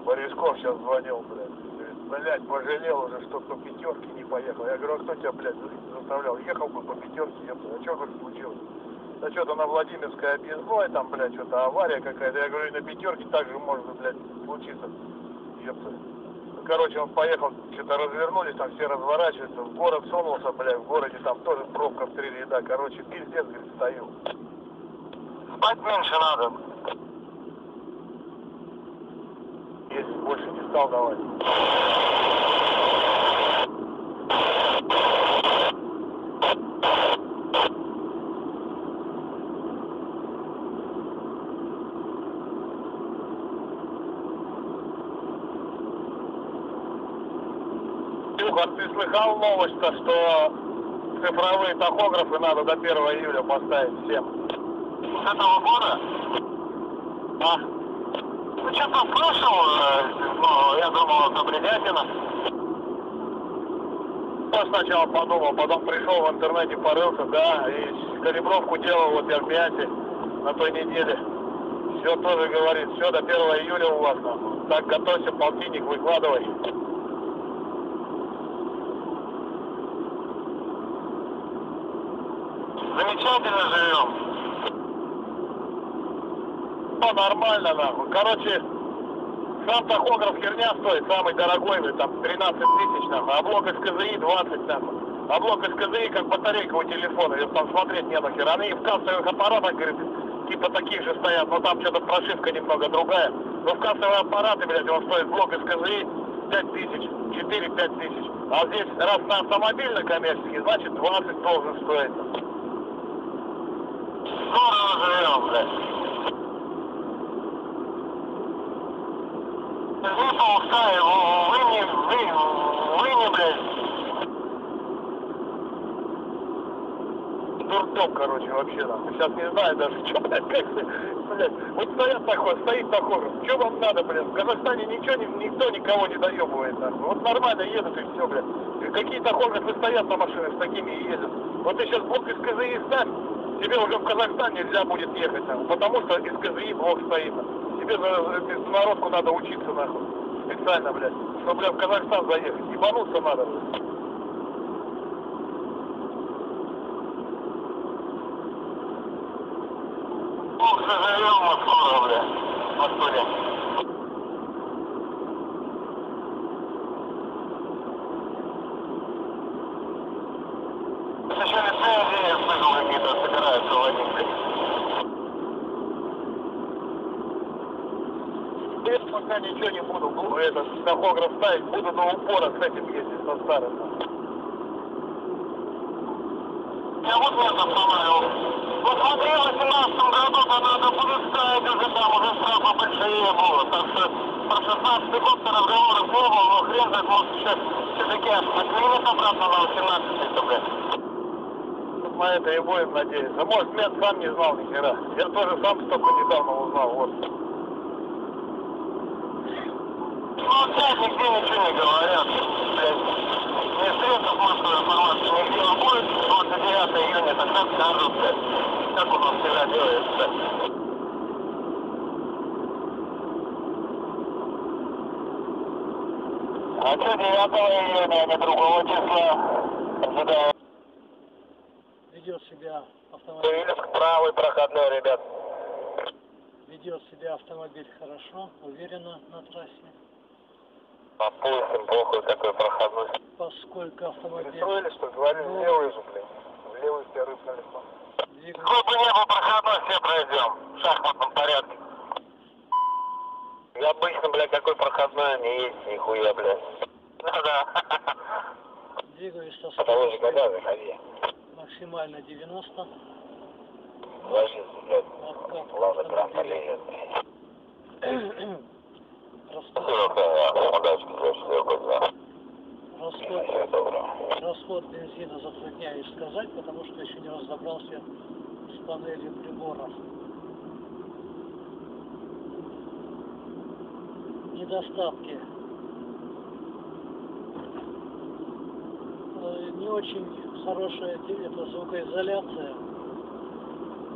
Борисков сейчас звонил, блядь. Блядь, пожалел уже, что по пятерке не поехал. Я говорю, а кто тебя, блядь, заставлял? Ехал бы по пятерке, ёпта. А что, говорит, случилось? Да что-то на Владимирской объездной, там, блядь, что-то авария какая-то. Я говорю, и на пятерке также может, блядь, случиться. Ёпта. Короче, он поехал, что-то развернулись, там все разворачиваются, в город сунулся, блядь, в городе там тоже пробка в 3 ряда. Короче, пиздец, говорит, стою. Спать меньше надо. Если больше не стал давать. Илюха, ты слыхал новость-то, что цифровые тахографы надо до 1 июля поставить всем? С этого года? А? Ну, что-то слышал, ну, я думал, это бредятина. Я сначала подумал, потом пришел в интернете, порылся, да, и калибровку делал вот я в Миасе на той неделе. Все тоже говорит, все до 1 июля у вас, нахуй. Так, готовься, полтинник выкладывай. Замечательно живем. Ну, нормально, нахуй. Короче, сам тахограф херня стоит, самый дорогой, блин, там 13 тысяч, нахуй. А блок СКЗИ 20, нахуй. А блок СКЗИ как батарейка у телефона, ее там смотреть не на хер. Они в кассовых аппаратах, говорит, типа таких же стоят, но там что-то прошивка немного другая. Но в кассовые аппараты, блядь, он стоит блок СКЗИ 5 тысяч, 4-5 тысяч. А здесь, раз на автомобильно коммерческий, значит 20 должен стоить. Здорово живем, блядь. Выползай, выни, блядь. Дурдом, короче, вообще, нахуй. Сейчас не знаю даже, что, блядь, как, блядь. Вот стоит тахограф. Что вам надо, блядь? В Казахстане ничего, никто никого не доебывает, нахуй. Вот нормально едут и все, блядь. И какие тахографы стоят на машинах, с такими и ездят. Вот ты сейчас блок из КЗИ ставь, тебе уже в Казахстан нельзя будет ехать, нахуй, потому что из КЗИ блок стоит. Тебе за международку надо учиться, нахуй. Специально, блядь. Чтобы, блядь, в Казахстан заехать. Ебануться надо, блядь. Ох, заживем мы скоро, блядь. Господи. Еще лицензии, я слышал, какие-то собираются вводить, блядь. Я пока ничего не буду, этот тахограф ставить, буду до упора с этим ездить, со старым. Я вот нет останавливал. Вот смотри, в 18 году надо будет ставить уже там, уже штрафы большие будут. Так что про 16 год-то разговоров не было, но хрен знает, может еще все-таки отменят обратно на 18-й, блядь. На это и будем надеяться. Может, мент сам не знал ни хера. Я тоже сам только недавно узнал, вот. Ну, опять нигде ничего не говорят, блядь. Ни средств массовой информации нигде не будет. 29 июня, так как скажут, блядь. Как у нас всегда делается. А что 9 июня, а не другого числа? Ожидаю. Ведет себя автомобиль. Туильск, правый проходной, ребят. Ведет себя автомобиль хорошо, уверенно на трассе. Попустим, похуй, какой проходной. Поскольку автомобиль Пристроились, что говорили, в левую же, блин. В левую все рыпнули. двигается, Сколько бы не был проходной, все пройдем. В шахматном порядке. И обычно, блядь, какой проходной не есть, нихуя, блядь. Да-да. двигается со Потому что когда скоростью заходи? максимально 90. Ложись, блядь. Откат Ладно, прям автомобиля. полезет. Расход, Удачи, блядь, все, куда. расход бензина затрудняюсь сказать, потому что еще не разобрался с панелью приборов. Недостатки. Не очень хорошая это звукоизоляция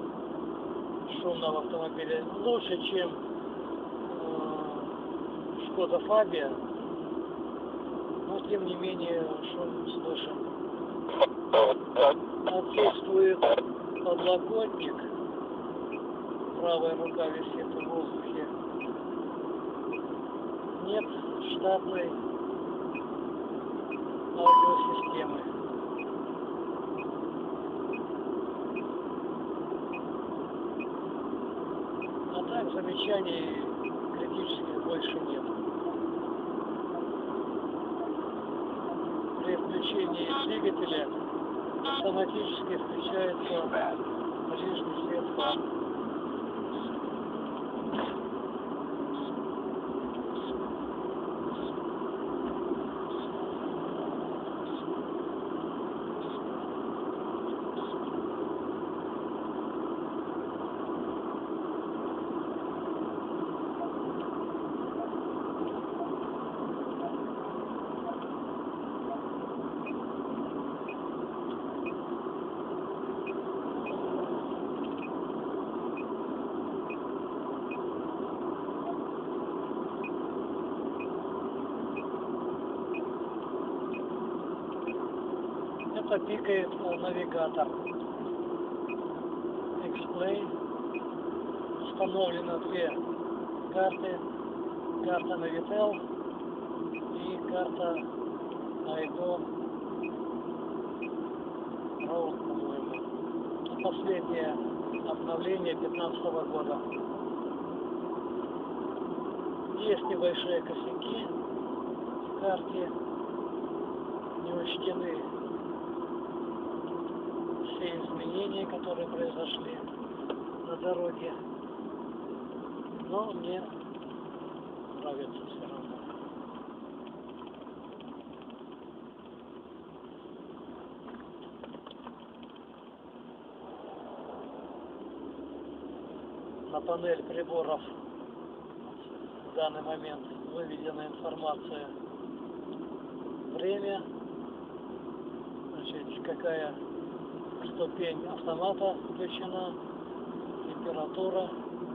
шумного автомобиля. Лучше, чем Шкода Фабия, но тем не менее шум слышен. Отсутствует подлокотник, правая рука висит в воздухе. Нет штатной аудиосистемы. А так замечаний критических больше нет. При включении двигателя автоматически включается ближний свет фар. Это пикает навигатор. X-Play. Установлено две карты. Карта Navitel и карта Aido Road, по-моему. Последнее обновление 2015 года. Есть небольшие косяки в карте. Не учтены все изменения, которые произошли на дороге, но мне нравится все равно. На панель приборов в данный момент выведена информация: время, значит, какая ступень автомата включена, температура,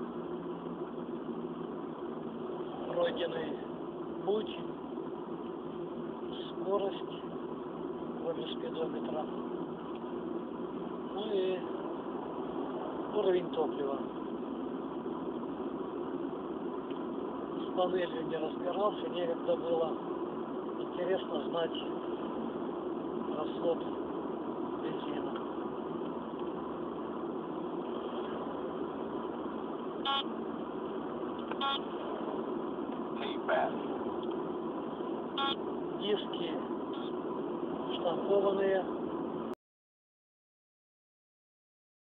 пройденный путь, скорость, кроме спидометра, ну и уровень топлива. С панелью не разбирался, некогда было. Интересно знать расход бензина. Диски штампованные,